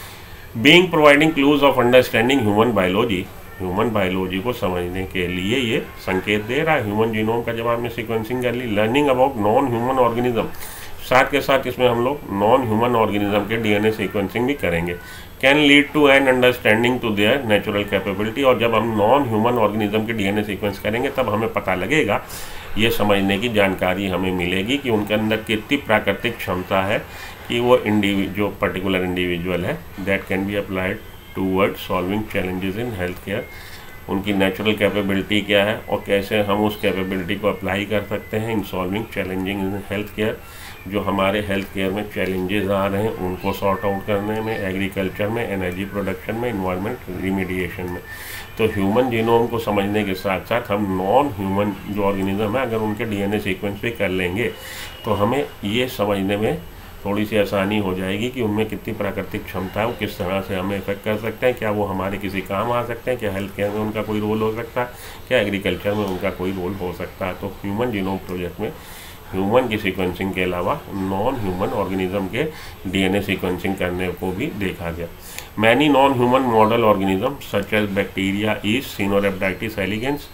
Being providing clues of understanding human biology, human biology को समझने के लिए ये संकेत दे रहा है। ह्यूमन जीनोम का जब आपने सीक्वेंसिंग कर ली, learning about non human organism, साथ के साथ इसमें हम लोग नॉन ह्यूमन ऑर्गेनिज्म के डीएनए सीक्वेंसिंग भी करेंगे। Can lead to an understanding to their natural capability, और जब हम नॉन ह्यूमन ऑर्गेनिज्म के डीएनए सीक्वेंस करेंगे तब हमें पता लगेगा, ये समझने की जानकारी हमें मिलेगी कि उनके अंदर कितनी प्राकृतिक क्षमता है कि वो जो पर्टिकुलर इंडिविजुअल है that can be applied toward solving challenges in health care, उनकी नेचुरल कैपेबिलिटी क्या है और कैसे हम उस कैपेबिलिटी को अप्लाई कर सकते हैं in solving challenging in health care. जो हमारे हेल्थ केयर में चैलेंजेस आ रहे हैं उनको सॉर्ट आउट करने में, एग्रीकल्चर में, एनर्जी प्रोडक्शन में, इन्वायरमेंट रिमीडिएशन में। तो ह्यूमन जीनोम को समझने के साथ साथ हम नॉन ह्यूमन जो ऑर्गेनिज्म है अगर उनके डीएनए सीक्वेंस भी कर लेंगे तो हमें ये समझने में थोड़ी सी आसानी हो जाएगी कि उनमें कितनी प्राकृतिक क्षमता है, वो किस तरह से हमें इफेक्ट कर सकते हैं, क्या वो हमारे किसी काम आ सकते हैं, क्या हेल्थ केयर में उनका कोई रोल हो सकता है, क्या एग्रीकल्चर में उनका कोई रोल हो सकता है। तो ह्यूमन जीनोम प्रोजेक्ट में ह्यूमन की सीक्वेंसिंग के अलावा नॉन ह्यूमन ऑर्गेनिज्म के डीएनए सीक्वेंसिंग करने को भी देखा गया। Many non human model organism such as bacteria, yeast, Caenorhabditis elegans,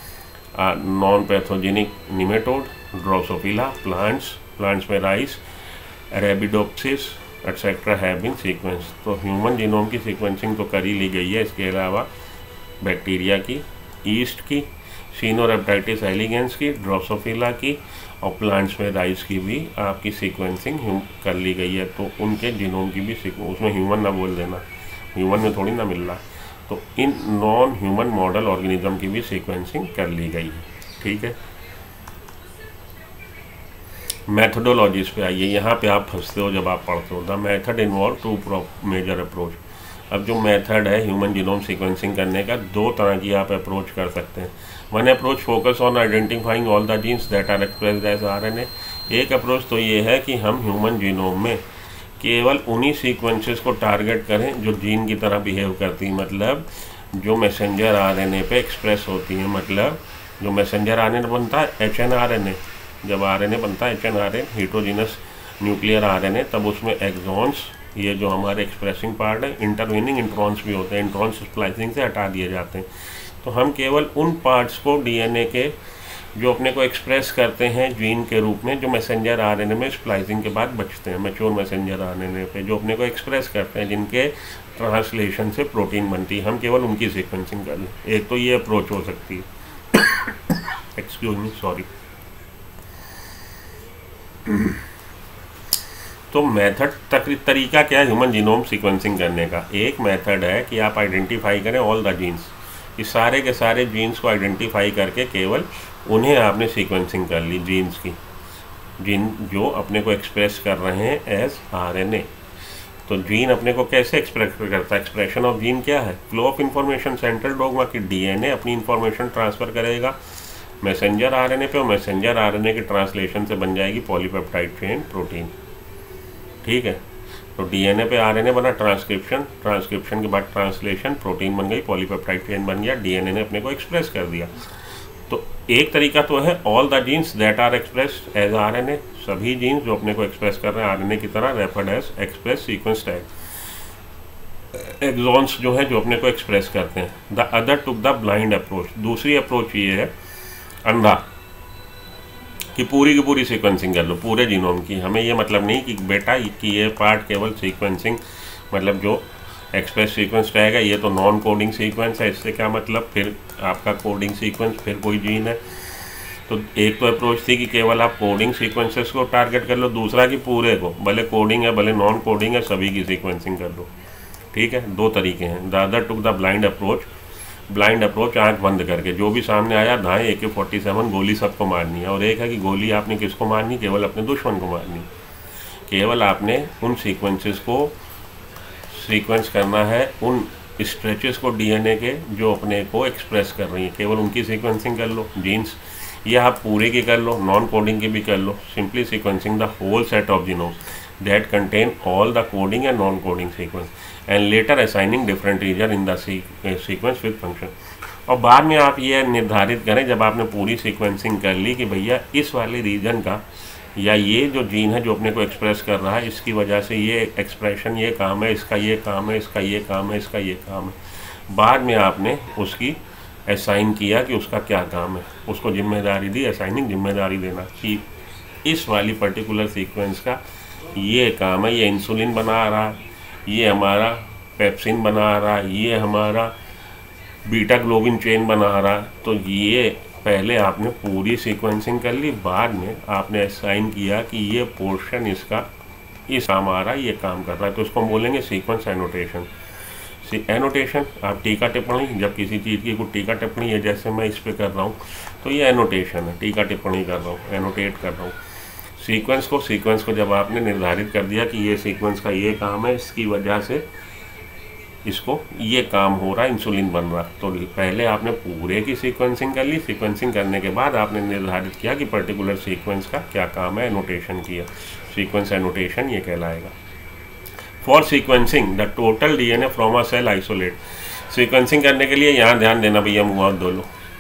non pathogenic nematode, Drosophila, plants में rice, Arabidopsis etcetera have been sequence. तो ह्यूमन जीनोम की सीक्वेंसिंग तो कर ही ली गई है, इसके अलावा बैक्टीरिया की, ईस्ट की, सिनोरेप्टाइटिस एलिगेंस की, ड्रोसोफिला की और प्लांट्स में राइस की भी आपकी सीक्वेंसिंग कर ली गई है। तो उनके जीनोम की भी उसमें ह्यूमन ना बोल देना, ह्यूमन में थोड़ी ना मिल रहा, तो इन नॉन ह्यूमन मॉडल ऑर्गेनिज्म की भी सीक्वेंसिंग कर ली गई है। ठीक है, मैथडोलॉजीज पे आइए। यहाँ पे आप फंसते हो जब आप पढ़ते हो। The method involve two major approach. अब जो मेथड है ह्यूमन जीनोम सीक्वेंसिंग करने का, दो तरह की आप अप्रोच कर सकते हैं। One approach focus on identifying all the genes that are expressed as RNA. एक अप्रोच तो ये है कि हम ह्यूमन जीनोम में केवल उन्हीं सीक्वेंसेस को टारगेट करें जो जीन की तरह बिहेव करती हैं, मतलब जो मैसेंजर आरएनए पे एक्सप्रेस होती हैं। मतलब जो मैसेंजर आरएनए बनता है एचएनआरएनए, जब आरएनए बनता है एचएनआरएनए हेटेरोजेनस न्यूक्लियर आरएनए, तब उसमें एक्सॉन्स, ये जो हमारे एक्सप्रेसिंग पार्ट है, इंटरवेनिंग इंट्रॉन्स भी होते हैं, इंट्रॉन्स स्प्लाइसिंग से हटा दिए जाते हैं। तो हम केवल उन पार्ट्स को डीएनए के जो अपने को एक्सप्रेस करते हैं जीन के रूप में, जो मैसेंजर आरएनए में स्प्लाइसिंग के बाद बचते हैं, मैच्योर मैसेंजर आरएनए पे जो अपने को एक्सप्रेस करते हैं, जिनके ट्रांसलेशन से प्रोटीन बनती है, हम केवल उनकी सीक्वेंसिंग कर लें। एक तो ये अप्रोच हो सकती है। Excuse me, sorry. तो मेथड तरीका क्या है ह्यूमन जीनोम सीक्वेंसिंग करने का? एक मेथड है कि आप आइडेंटिफाई करें ऑल द जीन्स, कि सारे के सारे जीन्स को आइडेंटिफाई करके केवल उन्हें आपने सीक्वेंसिंग कर ली, जीन्स की, जीन जो अपने को एक्सप्रेस कर रहे हैं एज आरएनए। तो जीन अपने को कैसे एक्सप्रेस करता है? एक्सप्रेशन ऑफ जीन क्या है? Flow of information, central dogma की डीएनए अपनी इंफॉर्मेशन ट्रांसफ़र करेगा मैसेंजर आरएनए पे, और मैसेंजर आरएनए के ट्रांसलेशन से बन जाएगी पॉलीपेप्टाइड चेन प्रोटीन। ठीक है, तो डीएनए पे आरएनए बना, ट्रांसक्रिप्शन, ट्रांसक्रिप्शन के बाद ट्रांसलेशन, प्रोटीन बन गई, पॉलीपेप्टाइड चेन बन गया, डीएनए ने अपने को एक्सप्रेस कर दिया। तो एक तरीका तो है all the genes that are expressed as RNA, सभी जीन्स जो अपने को एक्सप्रेस कर रहे हैं आरएनए की तरह, referred as express sequence tag, exons जो है जो अपने को एक्सप्रेस करते हैं। The other took the blind approach, दूसरी अप्रोच ये है अंधा, कि पूरी की पूरी सीक्वेंसिंग कर लो पूरे जीनोम की। हमें ये मतलब नहीं कि बेटा कि ये पार्ट केवल सीक्वेंसिंग, मतलब जो एक्सप्रेस सीक्वेंस टैग है ये तो नॉन कोडिंग सीक्वेंस है, इससे क्या मतलब, फिर आपका कोडिंग सीक्वेंस फिर कोई जीन है। तो एक तो अप्रोच थी कि केवल आप कोडिंग सीक्वेंसेस को टारगेट कर लो, दूसरा कि पूरे को, भले कोडिंग है भले नॉन कोडिंग है, सभी की सीक्वेंसिंग कर लो। ठीक है, दो तरीके हैं। The other took the blind approach, blind approach आंख बंद करके जो भी सामने आया धाएँ AK-47 गोली सबको मारनी है। और एक है कि गोली आपने किसको मारनी, केवल अपने दुश्मन को मारनी, केवल आपने उन सीक्वेंसेस को सीक्वेंस करना है, उन स्ट्रेचेस को डीएनए के जो अपने को एक्सप्रेस कर रही है, केवल उनकी सीक्वेंसिंग कर लो जीन्स, या आप पूरे की कर लो, नॉन कोडिंग की भी कर लो, simply sequencing the whole set of genome that contain all the coding and non coding sequence and later assigning different region in the sequence with function. और बाद में आप ये निर्धारित करें जब आपने पूरी सीक्वेंसिंग कर ली कि भैया इस वाले रीजन का या ये जो जीन है जो अपने को एक्सप्रेस कर रहा है इसकी वजह से ये एक्सप्रेशन ये काम है, इसका ये काम है, इसका ये काम है, इसका ये काम है। बाद में आपने उसकी असाइन किया कि उसका क्या काम है, उसको जिम्मेदारी दी, असाइनिंग जिम्मेदारी देना कि इस वाली पर्टिकुलर सीक्वेंस का ये काम है, ये इंसुलिन बना रहा है, ये हमारा पेप्सिन बना रहा है, ये हमारा बीटा ग्लोबिन चेन बना रहा है। तो ये पहले आपने पूरी सीक्वेंसिंग कर ली, बाद में आपने असाइन किया कि ये पोर्शन इसका इस काम आ रहा है, ये काम कर रहा है, तो उसको हम बोलेंगे सीक्वेंस एनोटेशन। एनोटेशन आप टीका टिप्पणी, जब किसी चीज़ की कोई टीका टिप्पणी है जैसे मैं इस पे कर रहा हूँ तो ये एनोटेशन है, टीका टिप्पणी कर रहा हूँ, एनोटेट कर रहा हूँ। सीक्वेंस को जब आपने निर्धारित कर दिया कि ये सीक्वेंस का ये काम है, इसकी वजह से इसको ये काम हो रहा है, इंसुलिन बन रहा, तो पहले आपने पूरे की सीक्वेंसिंग कर ली, सीक्वेंसिंग करने के बाद आपने निर्धारित किया कि पर्टिकुलर सीक्वेंस का क्या काम है, एनोटेशन किया, सीक्वेंस एनोटेशन ये कहलाएगा। For sequencing the total DNA from a cell isolate, sequencing करने के लिए यहाँ ध्यान देना भैया, मुँह हाथ धो लो,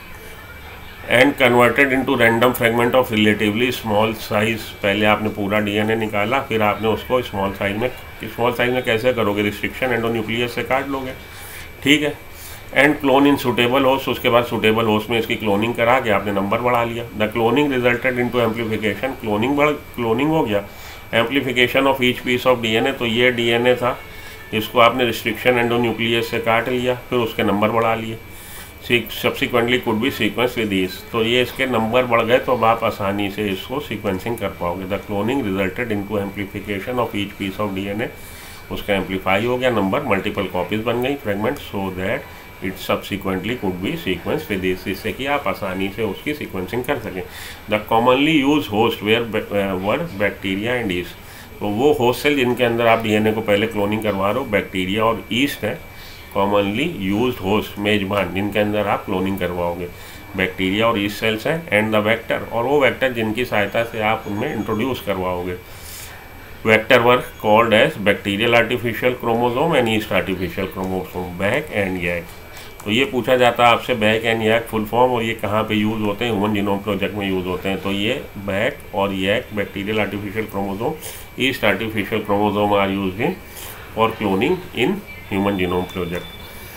and converted into random fragment of relatively small size, पहले आपने पूरा डीएनए निकाला, फिर आपने उसको स्मॉल साइज में कैसे करोगे, रिस्ट्रिक्शन एंडोन्यूक्लियस से काट लोगे। ठीक है, and clone in suitable host, उसके बाद सूटेबल होस्ट में इसकी क्लोनिंग करा के आपने नंबर बढ़ा लिया। The cloning resulted into amplification, cloning हो गया, amplification of each piece of DNA, तो ये डीएनए था, इसको आपने रिस्ट्रिक्शन एंडोन्यूक्लियस से काट लिया, फिर उसके नंबर बढ़ा लिए। Subsequently could be sequence with ease, तो ये इसके नंबर बढ़ गए तो अब आप आसानी से इसको सीक्वेंसिंग कर पाओगे। The cloning resulted into amplification of each piece of DNA, उसका एम्पलीफाई हो गया, नंबर मल्टीपल कॉपीज बन गई fragment, so that it subsequently could be sequence with ease, इससे कि आप आसानी से उसकी सीक्वेंसिंग कर सकें। The commonly use host were bacteria and yeast, तो वो होस्ट सेल जिनके अंदर आप डीएनए को पहले क्लोनिंग करवा रहे हो बैक्टीरिया और ईस्ट है, कॉमनली यूज्ड होस्ट मेजबान जिनके अंदर आप क्लोनिंग करवाओगे, बैक्टीरिया और ईस्ट सेल्स हैं, एंड द वेक्टर, और वो वेक्टर जिनकी सहायता से आप उनमें इंट्रोड्यूस करवाओगे। Vector were called as bacterial artificial chromosome and yeast artificial chromosome, BAC and YAC. तो ये पूछा जाता है आपसे BAC and YAC full form और ये कहाँ पे यूज़ होते हैं, ह्यूमन जीनोम प्रोजेक्ट में यूज़ होते हैं। तो ये बैक और YAC bacterial artificial chromosome, yeast artificial chromosome are used in for cloning in human genome project.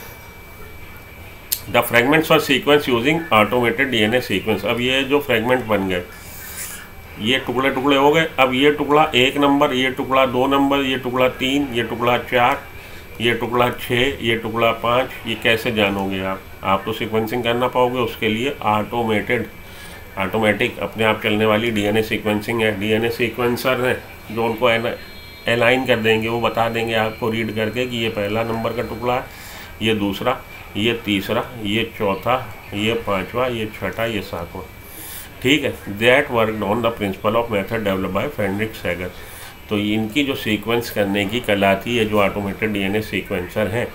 The fragments are sequence using automated DNA sequence, अब ये जो फ्रेगमेंट बन गए ये टुकड़े टुकड़े हो गए, अब ये टुकड़ा 1 नंबर, ये टुकड़ा 2 नंबर, ये टुकड़ा 3, ये टुकड़ा 4, ये टुकड़ा 6, ये टुकड़ा 5, ये कैसे जानोगे आप तो सीक्वेंसिंग करना पाओगे, उसके लिए ऑटोमेटिक अपने आप चलने वाली डीएनए सीक्वेंसिंग है। डीएनए सीक्वेंसर है जो उनको अलाइन कर देंगे, वो बता देंगे आपको रीड करके कि ये पहला नंबर का टुकड़ा है, ये दूसरा, ये तीसरा, ये चौथा, ये पांचवा, ये छठा, ये सातवां। ठीक है, that worked on the principle of method develop by Frederick Sanger. तो इनकी जो सीक्वेंस करने की कला थी, ये जो ऑटोमेटेड डीएनए सीक्वेंसर हैं,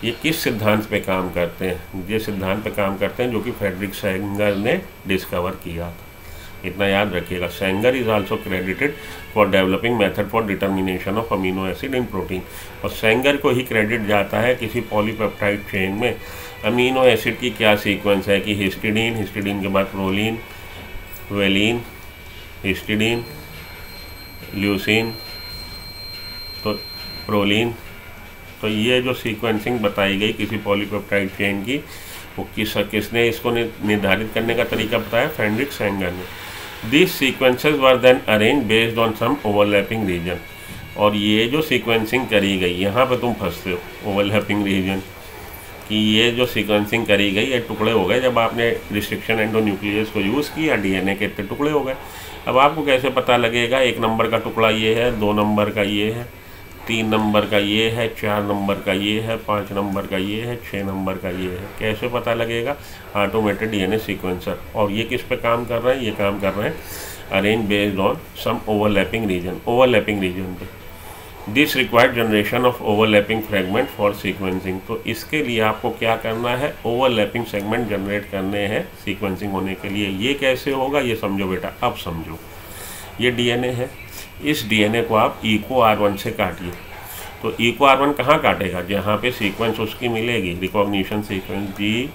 ये किस सिद्धांत पे काम करते हैं? ये सिद्धांत पे काम करते हैं जो कि फ्रेडरिक सेंगर ने डिस्कवर किया था। इतना याद रखिएगा। Sanger is also credited for developing method for determination of amino acid in protein. और सेंगर को ही क्रेडिट जाता है किसी पॉलीपेप्टाइड चेन में अमीनो एसिड की क्या सीक्वेंस है कि हिस्टिडीन, हिस्टिडीन के बाद प्रोलीन, वेलिन, हिस्टिडीन, ल्यूसीन, तो प्रोलीन। तो ये जो सीक्वेंसिंग बताई गई किसी पॉलीपेप्टाइड चेन की, वो किसने इसको निर्धारित करने का तरीका बताया? फ्रेडरिक सेंगर ने। This sequences were then arrange based on some overlapping region. और ये जो सीक्वेंसिंग करी गई, यहाँ पे तुम फंसते हो, ओवरलैपिंग रीजन कि ये जो सीक्वेंसिंग करी गई ये टुकड़े हो गए जब आपने रिस्ट्रिक्शन एंडोन्यूक्लियस को यूज़ किया, डीएनए के इतने टुकड़े हो गए। अब आपको कैसे पता लगेगा 1 नंबर का टुकड़ा ये है, 2 नंबर का ये है, 3 नंबर का ये है, 4 नंबर का ये है, 5 नंबर का ये है, 6 नंबर का ये है? कैसे पता लगेगा? Automated DNA sequencer. और ये किस पे काम कर रहे हैं? ये काम कर रहे हैं arrange based on some overlapping region, overlapping region पे। This required generation of overlapping fragment for sequencing. तो इसके लिए आपको क्या करना है? ओवरलैपिंग सेगमेंट जनरेट करने हैं सीक्वेंसिंग होने के लिए। ये कैसे होगा ये समझो बेटा, अब समझो। ये डीएनए है, इस डीएनए को आप इको R1 से काटिए। तो इको R1 कहाँ काटेगा? जहाँ पे सीक्वेंस उसकी मिलेगी, रिकॉग्निशन सीक्वेंस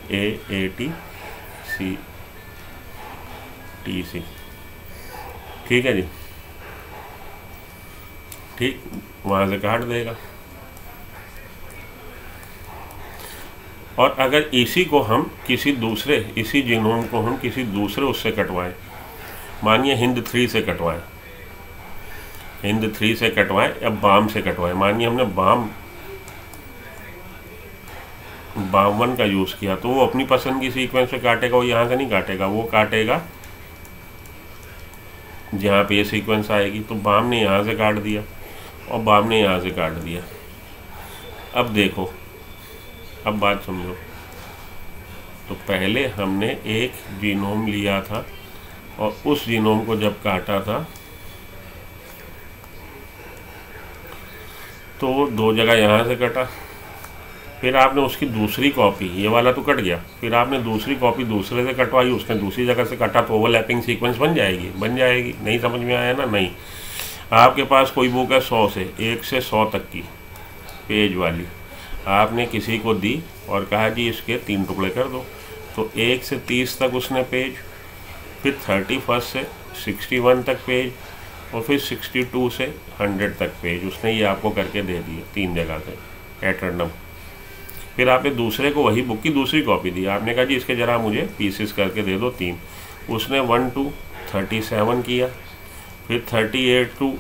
GAATCTC। ठीक है जी, ठीक, वहाँ से काट देगा। और अगर इसी को हम किसी दूसरे, इसी जीनोम को हम किसी दूसरे उससे कटवाएं, मानिए हिंद 3 से कटवाएं, हिंद 3 से कटवाएं या बाम से कटवाएं। मानिए हमने बाम 1 का यूज़ किया, तो वो अपनी पसंद की सीक्वेंस से काटेगा, वो यहाँ से नहीं काटेगा, वो काटेगा जहाँ पे ये सीक्वेंस आएगी। तो बाम ने यहाँ से काट दिया और बाम ने यहाँ से काट दिया। अब देखो, अब बात समझो। तो पहले हमने एक जीनोम लिया था और उस जीनोम को जब काटा था तो 2 जगह यहाँ से कटा, फिर आपने उसकी दूसरी कॉपी, ये वाला तो कट गया, फिर आपने दूसरी कॉपी दूसरे से कटवाई, उसने दूसरी जगह से काटा, तो ओवरलैपिंग सीक्वेंस बन जाएगी? बन जाएगी। नहीं समझ में आया ना? नहीं। आपके पास कोई बुक है 100 से 1 से 100 तक की पेज वाली, आपने किसी को दी और कहा जी इसके 3 टुकड़े कर दो। तो 1 से 30 तक उसने पेज, फिर 31 से 61 तक पेज, और फिर 62 से 100 तक पेज उसने ये आपको करके दे दिए 3 जगह से एट रैंडम। फिर आपने दूसरे को वही बुक की दूसरी कॉपी दी, आपने कहा जी इसके ज़रा मुझे पीसेस करके दे दो 3। उसने 1 to 37 किया, फिर 38 to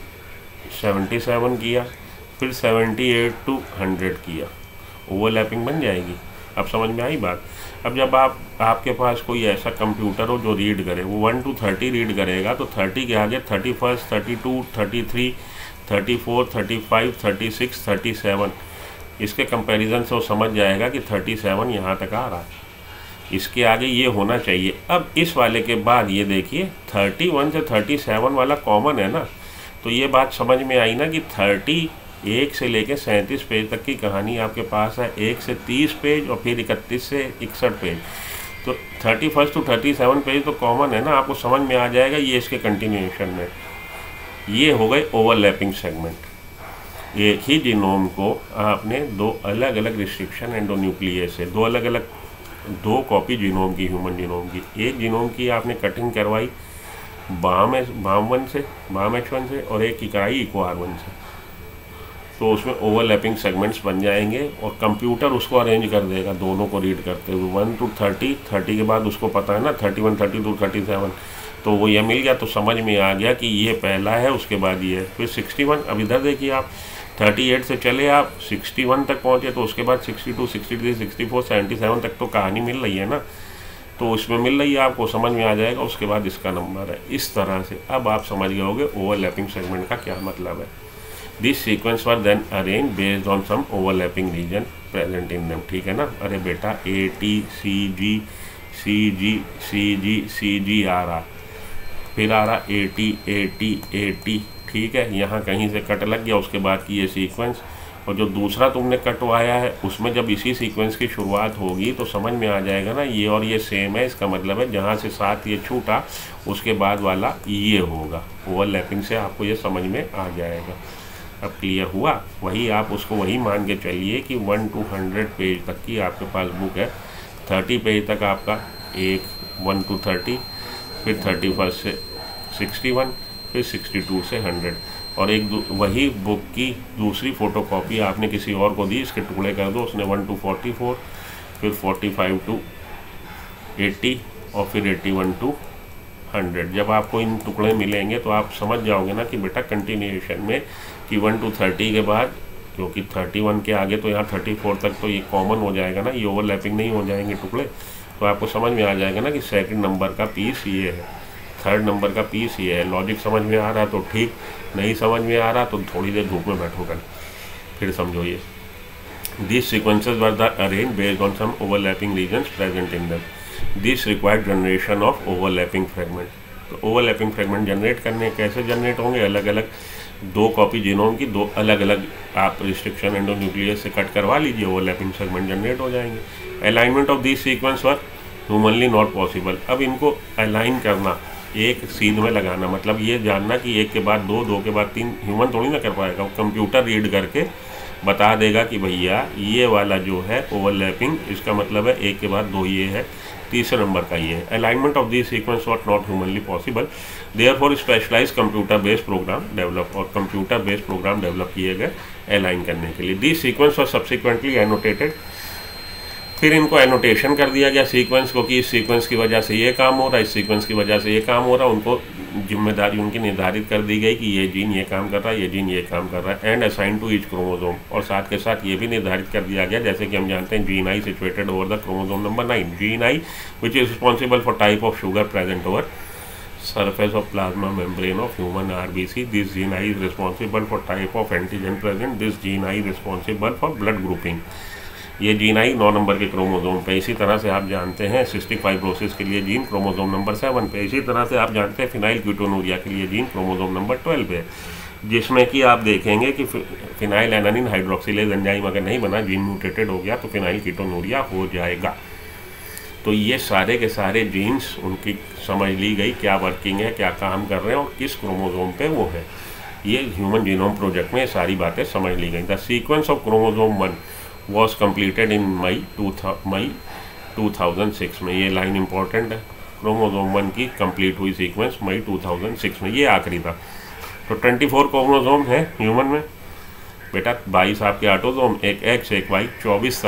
77 किया, फिर 78 to 100 किया। ओवरलैपिंग बन जाएगी। अब समझ में आई बात? अब जब आपके पास कोई ऐसा कंप्यूटर हो जो रीड करे, वो 1 to 30 रीड करेगा, तो 30 के आगे 31, 32, 33, 34, 35, 36, 37, इसके कंपैरिजन से वो समझ जाएगा कि 37 यहाँ तक आ रहा है, इसके आगे ये होना चाहिए। अब इस वाले के बाद ये देखिए 31 से 37 वाला कॉमन है ना, तो ये बात समझ में आई ना कि 31 से लेके 37 पेज तक की कहानी आपके पास है, 1 से 30 पेज और फिर 31 से 61 पेज। तो 31 to 37 पेज तो कॉमन है ना, आपको समझ में आ जाएगा ये इसके कंटिन्यूएशन में। ये हो गए ओवरलैपिंग सेगमेंट। एक ही जीनोम को आपने 2 अलग अलग रिस्ट्रिक्शन एंडोन्यूक्लियस से, 2 अलग अलग 2 कॉपी जीनोम की, ह्यूमन जीनोम की, एक जीनोम की आपने कटिंग करवाई बाम H1 से और एक की कराई इको R1 से, तो उसमें ओवरलैपिंग सेगमेंट्स बन जाएंगे और कंप्यूटर उसको अरेंज कर देगा दोनों को रीड करते हुए 1 to 30। 30 के बाद उसको पता है ना 31, 32, 37, तो वो ये मिल गया, तो समझ में आ गया कि ये पहला है, उसके बाद ये है, फिर 61। अब इधर देखिए आप 38 से चले आप 61 तक पहुँचे, तो उसके बाद 62, 63, 64, 77 तक तो कहानी मिल रही है ना, तो उसमें मिल रही है, आपको समझ में आ जाएगा उसके बाद इसका नंबर है। इस तरह से अब आप समझ गए होंगे ओवरलैपिंग सेगमेंट का क्या मतलब है। This sequence were then arrange based on some overlapping region present in them. ठीक है ना? अरे बेटा ATCG CG CG CG आ रहा, फिर आ रहा AT AT AT। ठीक है, यहाँ कहीं से कट लग गया, उसके बाद की ये सीक्वेंस और जो दूसरा तुमने कटवाया है उसमें जब इसी सीक्वेंस की शुरुआत होगी तो समझ में आ जाएगा ना, ये और ये सेम है, इसका मतलब है जहाँ से 7 ये छूटा उसके बाद वाला ये होगा। ओवरलैपिंग से आपको ये समझ में आ जाएगा। अब क्लियर हुआ? वही आप उसको वही मान के चलिए कि 1 to 100 पेज तक की आपके पास बुक है। 30 पेज तक आपका 1 to 30, फिर 31 से 61, फिर 62 से 100, और वही बुक की दूसरी फ़ोटोकॉपी आपने किसी और को दी, इसके टुकड़े कर दो, उसने 1 to 44, फिर 45 to 80 और फिर 81 to 100। जब आपको इन टुकड़े मिलेंगे तो आप समझ जाओगे ना कि बेटा कंटिन्यूएशन में कि 1 to 30 के बाद, क्योंकि 31 के आगे तो यहाँ 34 तक तो ये कॉमन हो जाएगा ना, ये ओवरलैपिंग नहीं हो जाएंगे टुकड़े, तो आपको समझ में आ जाएगा ना कि सेकंड नंबर का पीस ये है, थर्ड नंबर का पीस ये है। लॉजिक समझ में आ रहा तो ठीक, नहीं समझ में आ रहा तो थोड़ी देर धूप में बैठो कर फिर समझो। ये this sequences were the arrange based on some overlapping regions present in them. This required generation of overlapping fragment. तो ओवरलैपिंग फ्रेगमेंट जनरेट करने कैसे जनरेट होंगे? अलग अलग 2 कॉपी जीनोम की 2 अलग अलग आप रिस्ट्रिक्शन एंडोन्यूक्लियस से कट करवा लीजिए, ओवरलैपिंग फ्रेगमेंट जनरेट हो जाएंगे। Alignment of this sequence were humanly not possible. अब इनको अलाइन करना, एक सीध में लगाना, मतलब ये जानना कि 1 के बाद 2, 2 के बाद 3 ह्यूमन थोड़ी ना कर पाएगा, वो कंप्यूटर रीड करके बता देगा कि भैया ये वाला जो है ओवरलैपिंग, इसका मतलब है 1 के बाद 2 ये है, तीसरे नंबर का ये है। Alignment of this sequence what not humanly possible, therefore specialized computer based program develop, और कंप्यूटर बेस्ड प्रोग्राम डेवलप किए गए अलाइन करने के लिए। दिस सीक्वेंस और सब्सिक्वेंटली एनोटेटेड, फिर इनको एनोटेशन कर दिया गया सीक्वेंस को कि इस सीक्वेंस की वजह से ये काम हो रहा है, इस सीक्वेंस की वजह से ये काम हो रहा है। उनको जिम्मेदारी उनकी निर्धारित कर दी गई कि ये जीन ये काम कर रहा है, ये जीन ये काम कर रहा है, and assign to each chromosome. और साथ के साथ ये भी निर्धारित कर दिया गया, जैसे कि हम जानते हैं gene I situated over the chromosome number 9, gene I which is responsible for type of sugar present over surface of plasma membrane of human RBC. This gene I is responsible for type of antigen present. This gene I is responsible for blood grouping. ये gene I 9 number के chromosome पे। इसी तरह से आप जानते हैं cystic fibrosis के लिए जीन क्रोमोसोम नंबर 7 पे। इसी तरह से आप जानते हैं फिनाइल कीटोनूरिया के लिए जीन क्रोमोसोम नंबर 12 पे, जिसमें कि आप देखेंगे कि फिनाइल एनानिन हाइड्रोक्सिलेज एंजाइम अगर नहीं बना, जीन म्यूटेटेड हो गया तो फिनाइल कीटोनूरिया हो जाएगा। तो ये सारे के सारे जीन्स उनकी समझ ली गई, क्या वर्किंग है, क्या काम कर रहे हैं और किस क्रोमोसोम पे वो है। ये ह्यूमन जीनोम प्रोजेक्ट में सारी बातें समझ ली गई। The sequence of chromosome 1 was completed in May 2006 में। ये लाइन इंपॉर्टेंट है, क्रोमोसोम 1 की कंप्लीट हुई सीक्वेंस मई 2006 में, ये आखिरी था। तो 24 क्रोमोसोम है ह्यूमन में बेटा, 22 आपके ऑटोसोम, एक एक्स एक वाई, 24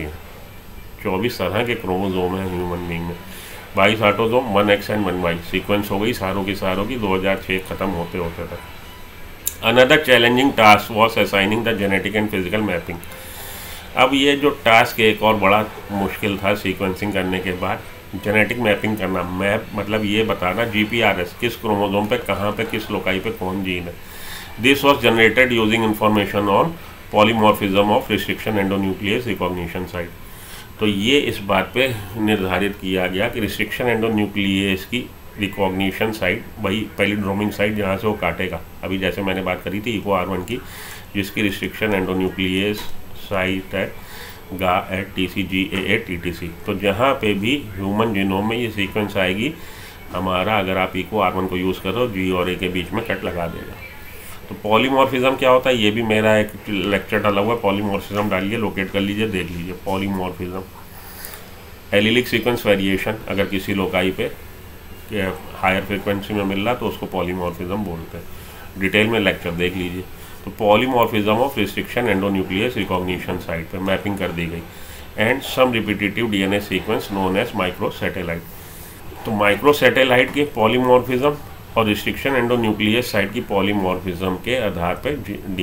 तरह के क्रोमोसोम हैं ह्यूमन बीइंग में। 22 autosome, 1 X and 1 Y. Sequence हो गई सारों की 2006 ख़त्म होते होते तक। Another challenging task was assigning the genetic and physical mapping. अब ये जो टास्क एक और बड़ा मुश्किल था सीक्वेंसिंग करने के बाद, जेनेटिक मैपिंग करना। मैप मतलब ये बताना GPRS किस क्रोमोसोम पे, कहाँ पे, किस लोकाई पे कौन जीन है। This was generated using information on polymorphism of restriction endonuclease recognition site. तो ये इस बात पे निर्धारित किया गया कि रिस्ट्रिक्शन एंडोन्यूक्लियस की रिकॉग्निशन साइट, वही पैलिड्रोमिंग साइट जहाँ से वो काटेगा। अभी जैसे मैंने बात करी थी इको R1 की, जिसकी रिस्ट्रिक्शन एंडोन्यूक्लियस साइट है गा एट TCGA TTC। तो जहाँ पे भी ह्यूमन जीनोम में ये सीक्वेंस आएगी हमारा, अगर आप इको R1 को यूज़ करो, G और A के बीच में कट लगा देगा। तो पॉलीमॉर्फिज्म क्या होता है, ये भी मेरा एक लेक्चर डाला हुआ है, पॉलीमॉर्फिज्म डालिए, लोकेट कर लीजिए, देख लीजिए। पॉलीमॉर्फिज्म एलिलिक सीक्वेंस वेरिएशन, अगर किसी लोकाई पे हायर फ्रिक्वेंसी में मिल रहा तो उसको पॉलीमॉर्फिज्म बोलते हैं। डिटेल में लेक्चर देख लीजिए। तो polymorphism of restriction endonuclease recognition site पे मैपिंग कर दी गई। And some repetitive DNA sequence known as microsatellite. तो माइक्रोसैटेलाइट के पॉलीमॉर्फिज्म और रिस्ट्रिक्शन एंडोन्यूक्लियस साइट की पॉलीमॉर्फिज्म के आधार पर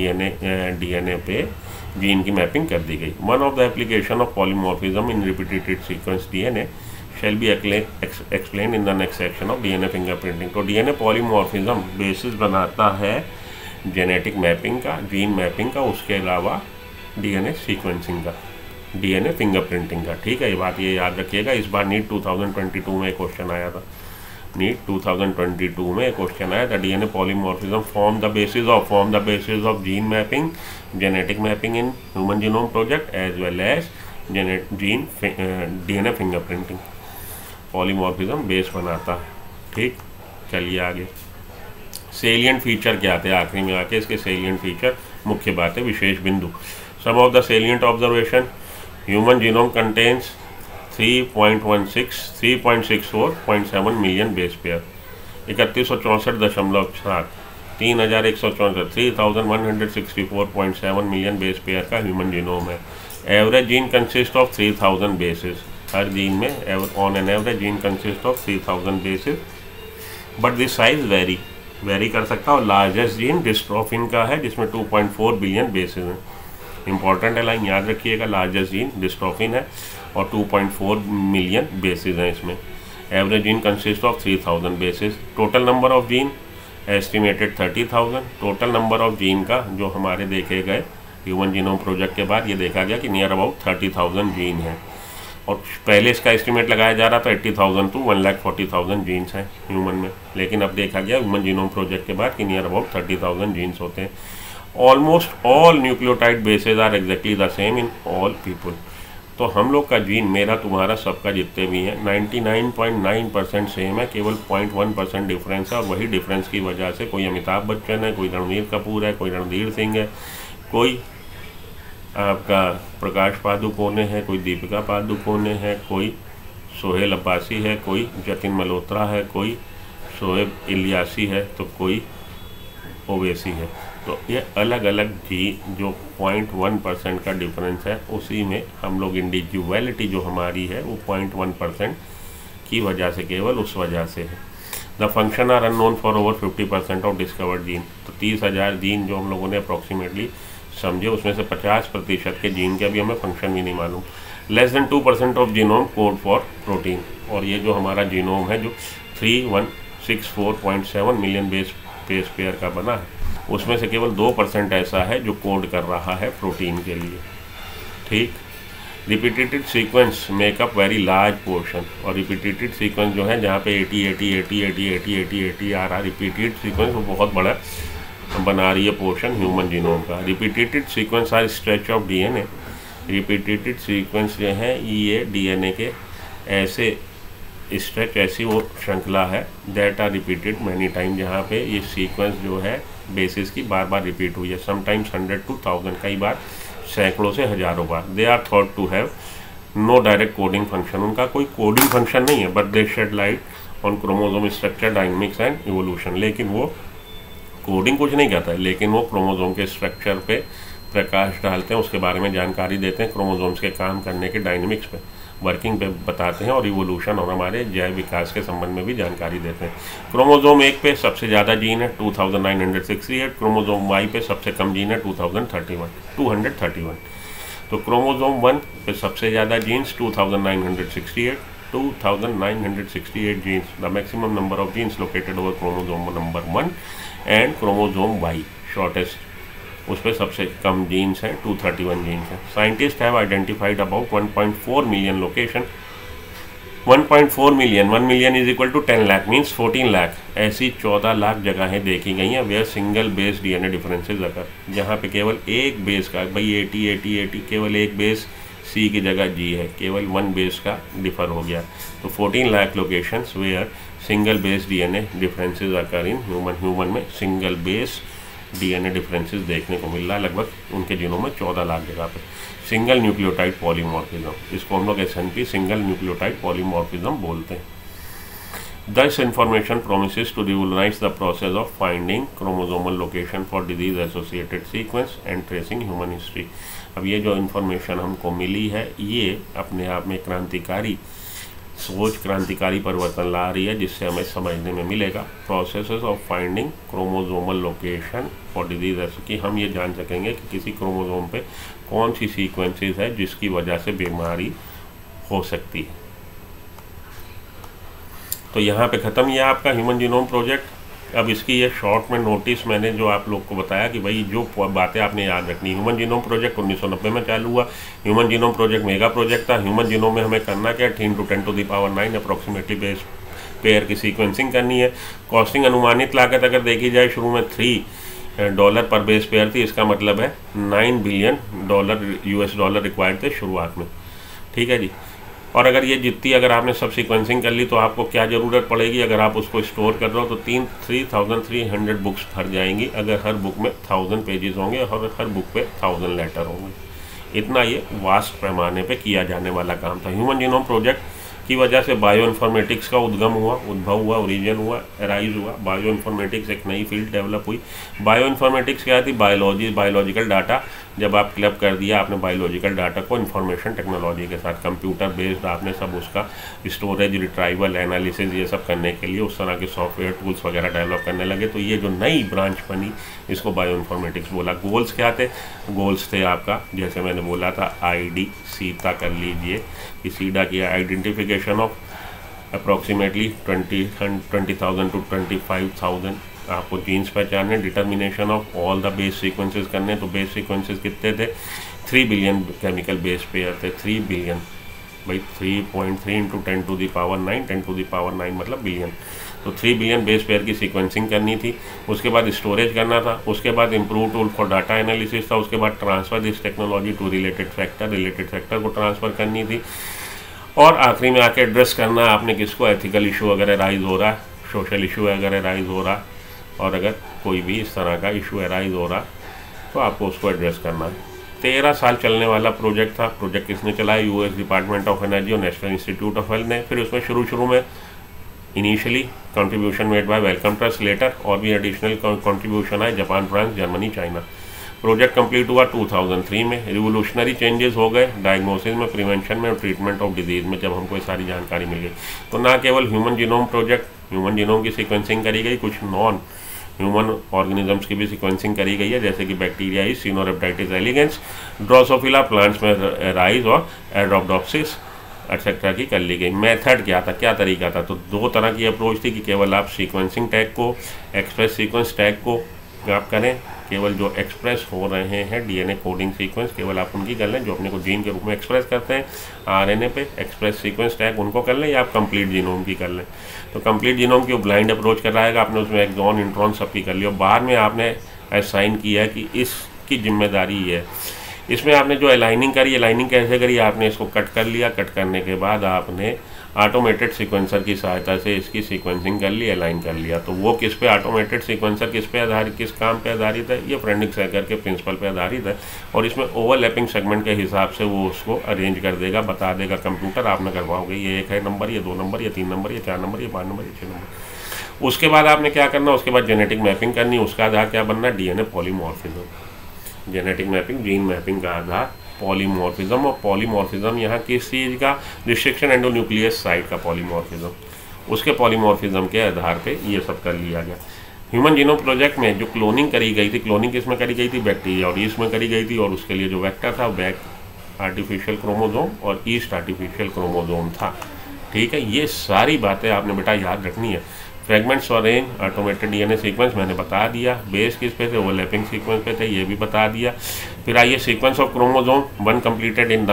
DNA पे जीन की मैपिंग कर दी गई। One of the application of polymorphism in repeated sequence DNA shall be explain in the next section of DNA fingerprinting. तो DNA पॉलीमॉर्फिज्म बेसिस बनाता है जेनेटिक मैपिंग का, जीन मैपिंग का, उसके अलावा DNA सीक्वेंसिंग का, DNA फिंगरप्रिंटिंग का। ठीक है, ये बात ये याद रखिएगा। इस बार नीट 2022 में क्वेश्चन आया था। नीट 2022 में क्वेश्चन आया था, DNA polymorphism form the basis of gene mapping, genetic mapping in human genome project as well as DNA fingerprinting. Polymorphism base बनाता है। ठीक, चलिए आगे। सेलिएंट फीचर क्या थे, आखिरी में आके इसके सेलिएंट फीचर, मुख्य बातें, विशेष बिंदु। Some of the salient observation, human genome contains 3.64.7 million base pair, 3164.7, 3164, 3164.7 million base pair का ह्यूमन जीनोम है। Average gene consist of 3000 basis, हर जीन में on an average gene consist of 3000 basis, but this size vary कर सकता है। और largest gene dystrophin का है जिसमें 2.4 बिलियन बेसिस हैं। इंपॉर्टेंट है लाइन, याद रखिएगा, लार्जेस्ट जीन डिस्ट्रोफिन है और 2.4 मिलियन बेसिस हैं इसमें। Average gene consist of 3000 bases. Total number of gene estimated 30,000। Total number of gene का जो हमारे देखे गए ह्यूमन जीनोम प्रोजेक्ट के बाद ये देखा गया कि नियर अबाउट 30,000 जीन है, और पहले इसका एस्टिमेट लगाया जा रहा था 80,000 to 1,40,000 जीन्स हैं ह्यूमन में, लेकिन अब देखा गया ह्यूमन जीनोम प्रोजेक्ट के बाद कि नियर अबाउट 30,000 जीन्स होते हैं। Almost all nucleotide bases are exactly the same in all people. तो हम लोग का जीन, मेरा तुम्हारा सबका जितने भी हैं, 99.9% सेम है, केवल 0.1% डिफरेंस है। और वही डिफरेंस की वजह से कोई अमिताभ बच्चन है, कोई रणवीर कपूर है, कोई रणधीर सिंह है, कोई आपका प्रकाश पादुकोणे है, कोई दीपिका पादुकोणे है, कोई सोहेल अब्बासी है, कोई जतिन मल्होत्रा है, कोई शोएब इलियासी है, तो कोई ओवैसी है। तो ये अलग अलग जी जो 0.1% का डिफरेंस है, उसी में हम लोग इंडिविजुअलिटी जो हमारी है वो 0.1% की वजह से, केवल उस वजह से है। The function are unknown for over 50% of discovered gene. तो 30,000 जीन जो हम लोगों ने अप्रॉक्सीमेटली समझे, उसमें से 50% के जीन के अभी हमें फंक्शन भी नहीं मालूम। Less than 2% of genome code for protein. और ये जो हमारा जीनोम है जो 3164.7 मिलियन बेस पेयर का बना है, उसमें से केवल 2% ऐसा है जो कोड कर रहा है प्रोटीन के लिए। ठीक, repeated sequence make up very large portion. और रिपीटेटेड सीक्वेंस जो है जहाँ पे 80 आ रहा, रिपीटेड सीक्वेंस वो बहुत बड़ा बना रही है पोर्शन ह्यूमन जीनोम का। Repeated sequence are stretch of DNA. Repeated sequence जो है ये डीएनए के ऐसे स्ट्रेच, ऐसी वो श्रृंखला है that are repeated many time, जहाँ पे ये सीक्वेंस जो है बेसिस की बार बार रिपीट हुई है, समटाइम्स 100 to 1000, कई बार सैकड़ों से हजारों बार। They are thought to have no direct coding function. उनका कोई कोडिंग फंक्शन नहीं है, but they shed light on chromosome structure, dynamics and evolution. लेकिन वो कोडिंग कुछ नहीं कहता है, लेकिन वो क्रोमोसोम के स्ट्रक्चर पे प्रकाश डालते हैं, उसके बारे में जानकारी देते हैं, क्रोमोसोम्स के काम करने के डायनेमिक्स पे, वर्किंग पे बताते हैं, और इवोल्यूशन और हमारे जैव विकास के संबंध में भी जानकारी देते हैं। क्रोमोसोम 1 पे सबसे ज़्यादा जीन है 2968, क्रोमोसोम वाई पे सबसे कम जीन है 231। तो क्रोमोसोम 1 पे सबसे ज़्यादा genes 2968 genes, the maximum number of genes located over chromosome number 1 and chromosome Y shortest, उस पर सबसे कम जीन्स हैं 231 जीन्स हैं। Scientist have identified about 1.4 million location. 1.4 million, 1 million is equal to 10 lakh means 14 lakh, ऐसी 14 लाख जगहें देखी गई हैं where single base DNA differences अगर, जहाँ पे केवल एक बेस का, भाई 80 केवल एक बेस सी की जगह जी है, केवल 1 बेस का डिफर हो गया। तो 14 lakh locations where single base DNA differences occur in human में सिंगल बेस डीएनए डिफरेंसेस देखने को मिल रहा है लगभग उनके जीनोम में 14 लाख जगह पे। सिंगल न्यूक्लियोटाइड पॉलीमॉर्फिज्म, इसको हम लोग एसएनपी सिंगल न्यूक्लियोटाइड पॉलीमॉर्फिज्म बोलते हैं। This information promises to revolutionise the process of finding chromosomal location for disease associated sequence and tracing human history. अब ये जो इन्फॉर्मेशन हमको मिली है ये अपने आप में क्रांतिकारी सोच, क्रांतिकारी परिवर्तन ला रही है, जिससे हमें समझने में मिलेगा processes of finding chromosomal location for disease, ऐसे कि हम ये जान सकेंगे कि किसी क्रोमोसोम पे कौन सी सीक्वेंसेस है जिसकी वजह से बीमारी हो सकती है। तो यहाँ पे ख़त्म ये आपका ह्यूमन जीनोम प्रोजेक्ट। अब इसकी ये शॉर्ट में नोटिस मैंने जो आप लोग को बताया कि भाई जो बातें आपने याद रखनी। ह्यूमन जीनोम प्रोजेक्ट 1990 में चालू हुआ। Human genome project mega project था। ह्यूमन जीनोम में हमें करना क्या, 10 to 10 to the power 9 approximately base pair की सीक्वेंसिंग करनी है। कॉस्टिंग अनुमानित लागत अगर देखी जाए शुरू में $3 पर बेस पेयर थी, इसका मतलब है $9 बिलियन US डॉलर रिक्वायर्ड थे शुरुआत में, ठीक है जी। और अगर ये जितनी अगर आपने सब सीक्वेंसिंग कर ली तो आपको क्या ज़रूरत पड़ेगी, अगर आप उसको स्टोर कर रहे हो तो 3300 बुक्स भर जाएंगी, अगर हर बुक में 1000 पेजेस होंगे और हर बुक पे 1000 लेटर होंगे। इतना ये वास्ट पैमाने पे किया जाने वाला काम था। ह्यूमन जीनोम प्रोजेक्ट की वजह से बायो इन्फॉर्मेटिक्स का उद्भव हुआ, ओरिजिन हुआ, एराइज हुआ। बायो इन्फॉर्मेटिक्स एक नई फील्ड डेवलप हुई। बायो इन्फॉर्मेटिक्स क्या थी? बायोलॉजिकल डाटा जब आप क्लब कर दिया आपने बायोलॉजिकल डाटा को इंफॉर्मेशन टेक्नोलॉजी के साथ कंप्यूटर बेस्ड आपने सब उसका स्टोरेज, रिट्राइवल, एनालिसिस ये सब करने के लिए उस तरह के सॉफ्टवेयर टूल्स वगैरह डेवलप करने लगे। तो ये जो नई ब्रांच बनी इसको बायो इन्फॉर्मेटिक्स बोला। गोल्स क्या थे? गोल्स थे आपका, जैसे मैंने बोला था, ID सीता कर लीजिए कि सीधा किया आइडेंटिफिकेशन ऑफ अप्रॉक्सीमेटली 20,000 to 25,000 आपको जीन्स पहचानने, determination of all the base sequences करने। तो बेस सीक्वेंसेस कितने थे? 3 बिलियन केमिकल बेस पेयर थे। 3 बिलियन भाई 3.3 into 10 to the power 9, 10 to the power 9 मतलब बिलियन। तो 3 बिलियन बेस पेयर की सीक्वेंसिंग करनी थी। उसके बाद स्टोरेज करना था। उसके बाद improve tool for data analysis था। उसके बाद transfer this technology to related factor को ट्रांसफ़र करनी थी। और आखिरी में आके एड्रेस करना आपने किसको? एथिकल इशू अगर राइज हो रहा है, सोशल इशू अगर राइज हो रहा है, और अगर कोई भी इस तरह का इशू अराइज हो रहा तो आपको उसको एड्रेस करना है। 13 साल चलने वाला प्रोजेक्ट था। प्रोजेक्ट किसने चलाया? US डिपार्टमेंट ऑफ एनर्जी और नेशनल इंस्टीट्यूट ऑफ हेल्थ ने। फिर उसमें शुरू में initially contribution made by Wellcome Trust, later और भी एडिशनल कंट्रीब्यूशन आए Japan, France, Germany, China. Project complete हुआ 2003 में। रिवोल्यूशनरी चेंजेस हो गए डायग्नोसिस में, प्रिवेंशन में और ट्रीटमेंट ऑफ डिजीज़ में जब हमको ये सारी जानकारी मिल गई। तो ना केवल ह्यूमन जीनोम ह्यूमन जीनोम की सीक्वेंसिंग करी गई, कुछ नॉन ह्यूमन ऑर्गेनिजम्स की भी सीक्वेंसिंग करी गई है, जैसे कि bacteria, Caenorhabditis elegans, Drosophila, plants में राइज और एड्रोप्टोप्सिस एक्सेट्रा की कर ली गई। मेथड क्या था, क्या तरीका था? तो 2 तरह की अप्रोच थी कि केवल आप सीक्वेंसिंग टैग को, एक्सप्रेस सीक्वेंस टैग को आप करें, केवल जो एक्सप्रेस हो रहे हैं DNA कोडिंग सीक्वेंस केवल आप उनकी कर लें, जो अपने को जीन के रूप में एक्सप्रेस करते हैं RNA पे, एक्सप्रेस सीक्वेंस टैग उनको कर लें, या आप कंप्लीट जीनोम की कर लें। तो कंप्लीट जीनोम की ब्लाइंड अप्रोच कराएगा आपने, उसमें एक्सॉन, इंट्रॉन सबकी कर लिया। बाद में आपने असाइन किया कि इसकी जिम्मेदारी है। इसमें आपने जो अलाइनिंग करी, अलाइनिंग कैसे करी? आपने इसको कट कर लिया। कट करने के बाद आपने ऑटोमेटेड सीक्वेंसर की सहायता से इसकी सीक्वेंसिंग कर ली, अलाइन कर लिया। तो वो किस पे ऑटोमेटेड सीक्वेंसर किस पे आधारित, किस काम पे आधारित है? ये फ्रेंडिक सैकर के प्रिंसिपल पे आधारित है। और इसमें ओवरलैपिंग सेगमेंट के हिसाब से वो उसको अरेंज कर देगा, बता देगा कंप्यूटर, आप ना करवाओगे ये 1 है नंबर, ये 2 नंबर, ये 3 नंबर, ये 4 नंबर, ये 5 नंबर, ये 6 नंबर। उसके बाद आपने क्या करना? उसके बाद जेनेटिक मैपिंग करनी। उसका आधार क्या बनना? DNA polymorphism. Genetic mapping, gene mapping का आधार पॉलीमॉर्फिज्म। और पॉलीमॉर्फिज्म यहाँ किस चीज़ का? रिस्ट्रिक्शन एंडोन्यूक्लियस साइट का पॉलीमॉर्फिज्म। उसके पॉलीमॉर्फिज्म के आधार पे ये सब कर लिया गया। ह्यूमन जीनोम प्रोजेक्ट में जो क्लोनिंग करी गई थी, क्लोनिंग किस में करी गई थी? बैक्टीरिया और ईस्ट में करी गई थी। और उसके लिए जो वेक्टर था बैक आर्टिफिशियल क्रोमोजोम और ईस्ट आर्टिफिशियल क्रोमोजोम था। ठीक है, ये सारी बातें आपने बेटा याद रखनी है। फ्रेगमेंट्स और रेंज, ऑटोमेटेड DNA सीक्वेंस मैंने बता दिया। बेस किस पे थे? ओवरलैपिंग सीक्वेंस पे थे, ये भी बता दिया। फिर आइए sequence of chromosome 1 completed in the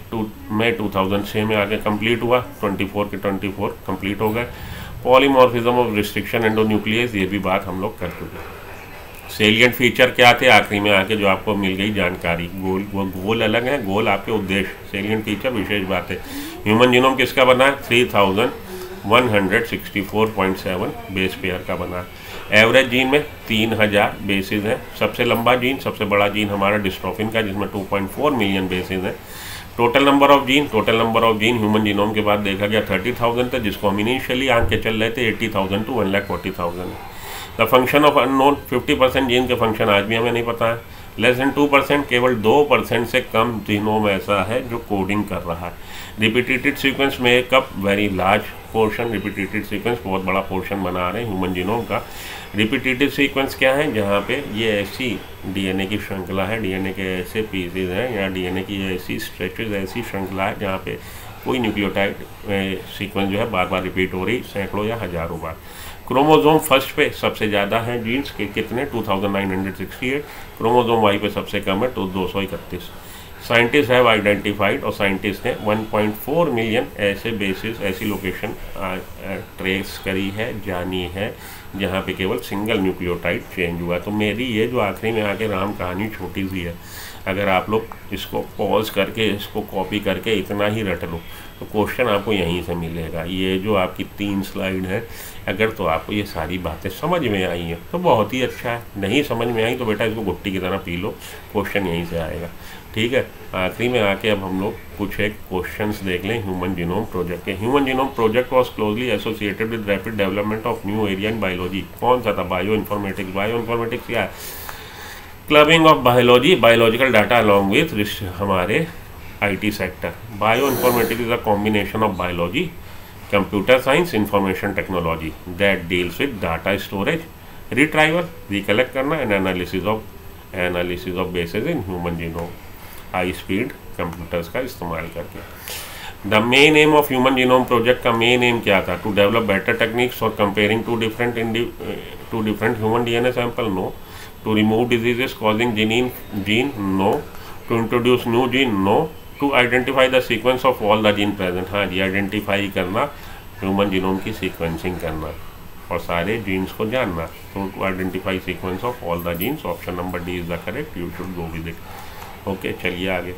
May 2006 में आगे कंप्लीट हुआ। 24 के 24 कंप्लीट हो गए। पॉलीमॉर्फिज्म ऑफ रिस्ट्रिक्शन एंडोन्यूक्लियस, ये भी बात हम लोग कर चुके। सेलिएंट फीचर क्या थे? आखिरी में आके जो आपको मिल गई जानकारी। गोल, वो गोल अलग है, गोल आपके उद्देश्य, सेलिएंट फीचर विशेष बात है। ह्यूमन जीनोम किसका बना है? 3164.7 बेस पेयर का बना। एवरेज जीन में 3000 बेसिस हैं। सबसे लंबा जीन, सबसे बड़ा जीन हमारा डिस्ट्रोफिन का, जिसमें 2.4 मिलियन बेसिस हैं। Total number of gene human genome के बाद देखा गया 30,000 था, जिसको हम इनिशियली आंक के चल रहे थे 80,000 to 1,40,000। The function of unknown, 50% gene के फंक्शन आज भी हमें नहीं पता है। लेस देन 2%, केवल 2% से कम जीनोम ऐसा है जो कोडिंग कर रहा है। रिपीटेटेड सीक्वेंस में एक very large portion, repeated sequence बहुत बड़ा पोर्शन बना रहे हैं ह्यूमन जीनोम का। रिपीटेटेड सीक्वेंस क्या है? जहाँ पे ये ऐसी DNA की श्रृंखला है, DNA के ऐसे पीसेज हैं या DNA की ऐसी स्ट्रेचेज, ऐसी श्रृंखला है जहाँ पे कोई न्यूक्लियोटाइड सीक्वेंस जो है बार बार रिपीट हो रही, सैकड़ों या हज़ारों बार। क्रोमोजोम फर्स्ट पे सबसे ज़्यादा हैं जीन्स के, कितने? 2968। क्रोमोजोम वाई पे सबसे कम है, तो 231। साइंटिस्ट हैव आइडेंटिफाइड, और साइंटिस्ट ने 1.4 मिलियन ऐसे बेसिस, ऐसी लोकेशन ट्रेस करी है, जानी है, जहाँ पे केवल सिंगल न्यूक्लियोटाइड चेंज हुआ। तो मेरी ये जो आखिरी में आके राम कहानी छोटी सी है, अगर आप लोग इसको पॉज करके, इसको कॉपी करके इतना ही रट लो तो क्वेश्चन आपको यहीं से मिलेगा। ये जो आपकी 3 स्लाइड है, अगर तो आपको ये सारी बातें समझ में आई हैं तो बहुत ही अच्छा है, नहीं समझ में आई तो बेटा इसको गुट्टी की तरह पी लो, क्वेश्चन यहीं से आएगा। ठीक है, आखिरी में आके अब हम लोग कुछ एक क्वेश्चंस देख लें ह्यूमन जीनोम प्रोजेक्ट के। Human genome project was closely associated with rapid development of new area in biology. कौन सा था? Bio informatics. बायो इन्फॉर्मेटिक्स क्या है? Clubbing of biology, biological data along with हमारे IT sector. Bio informatics is a combination of biology, computer science, information technology that deals with data storage, retrieval, recollect करना and analysis of bases in human genome, high speed computers का इस्तेमाल करके। The main aim of human genome project का main aim क्या था? To develop better techniques for comparing two different human DNA sample, no. To remove diseases causing gene, no. To introduce new gene, no. To identify the sequence of all the gene present, हाँ जी, identify करना, human genome की sequencing करना और सारे genes को जानना। तो to identify sequence of all the genes, option number D is the correct, you should go with it. Okay, चलिए आगे।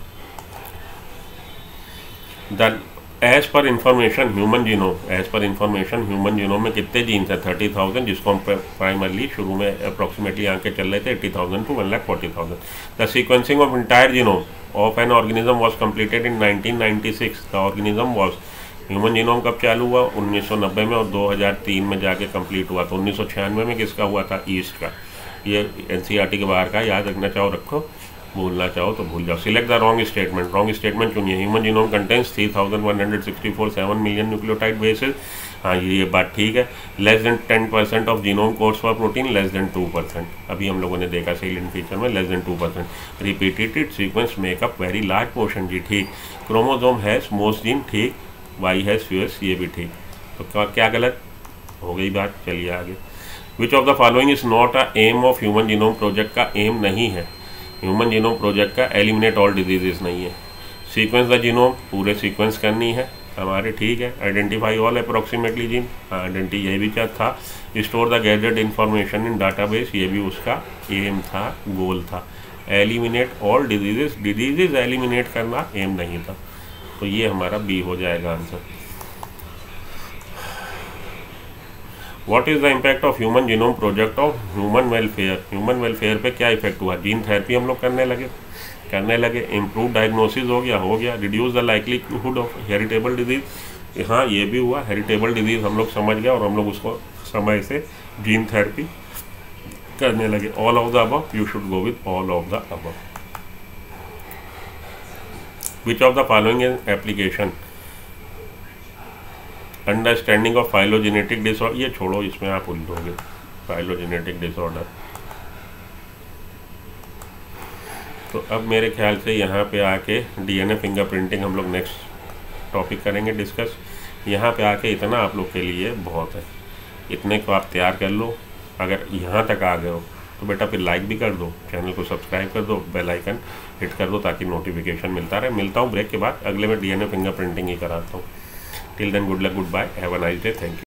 As per information human genome में कितने जीन्स हैं? 30,000, जिसको हम प्राइमरली शुरू में अप्रॉक्सीमेटली आके चल रहे थे 80,000 to 1,40,000। The sequencing of entire genome of an organism was completed in 1996। The organism was, human genome कब चालू हुआ? 1990 में, और 2003 में जाके कंप्लीट हुआ। तो 1996 में किसका हुआ था? ईस्ट का। ये NCERT के बाहर का, याद रखना चाहो रखो, भूलना चाहो तो भूल जाओ। सिलेक्ट द रॉन्ग स्टेटमेंट चुनिए। Human genome contains 3,164 million nucleotide bases, हाँ ये बात ठीक है। Less than 10% of genome codes for protein, less than 2%। अभी हम लोगों ने देखा सेलिएंट फीचर में less than 2%। Repeated sequence make up very large portion, जी ठीक। क्रोमोसोम हैज मोस्ट जीन, ठीक। वाई हैज फ्यूएस, ये भी ठीक। तो क्या गलत हो गई बात? चलिए आगे। Which of the following is not a aim of human genome project का एम नहीं है ह्यूमन जीनोम प्रोजेक्ट का? एलिमिनेट ऑल डिजीजेस नहीं है। सीक्वेंस द जीनोम, पूरे सीक्वेंस करनी है हमारे, ठीक है। आइडेंटिफाई ऑल अप्रॉक्सीमेटली जीन, ये भी क्या था? Store the gadget information in database, ये भी उसका एम था, गोल था। एलिमिनेट ऑल डिजीजेस एलिमिनेट करना एम नहीं था। तो ये हमारा बी हो जाएगा answer. What is the impact of human genome project of human welfare पे क्या इफेक्ट हुआ? जीन थेरेपी हम लोग करने लगे। इम्प्रूव डायग्नोसिस हो गया। Reduce the likelihood of heritable disease, हाँ ये भी हुआ। हेरिटेबल डिजीज हम लोग समझ गए और हम लोग उसको समय से जीन थेरेपी करने लगे। All of the above, you should go with all of the above. Which of the following application? Understanding of phylogenetic disorder, ये छोड़ो, इसमें आप उलझोगे। फाइलोजेनेटिक डिसऑर्डर, तो अब मेरे ख्याल से यहाँ पे आके DNA फिंगरप्रिंटिंग हम लोग नेक्स्ट टॉपिक करेंगे डिस्कस। यहाँ पे आके इतना आप लोग के लिए बहुत है, इतने को आप तैयार कर लो। अगर यहाँ तक आ गए हो तो बेटा फिर लाइक भी कर दो, चैनल को सब्सक्राइब कर दो, बेल आइकन हिट कर दो ताकि नोटिफिकेशन मिलता रहे। मिलता हूँ ब्रेक के बाद, अगले में DNA फिंगरप्रिंटिंग ही कराता हूँ। Till then good luck, goodbye, have a nice day, thank you.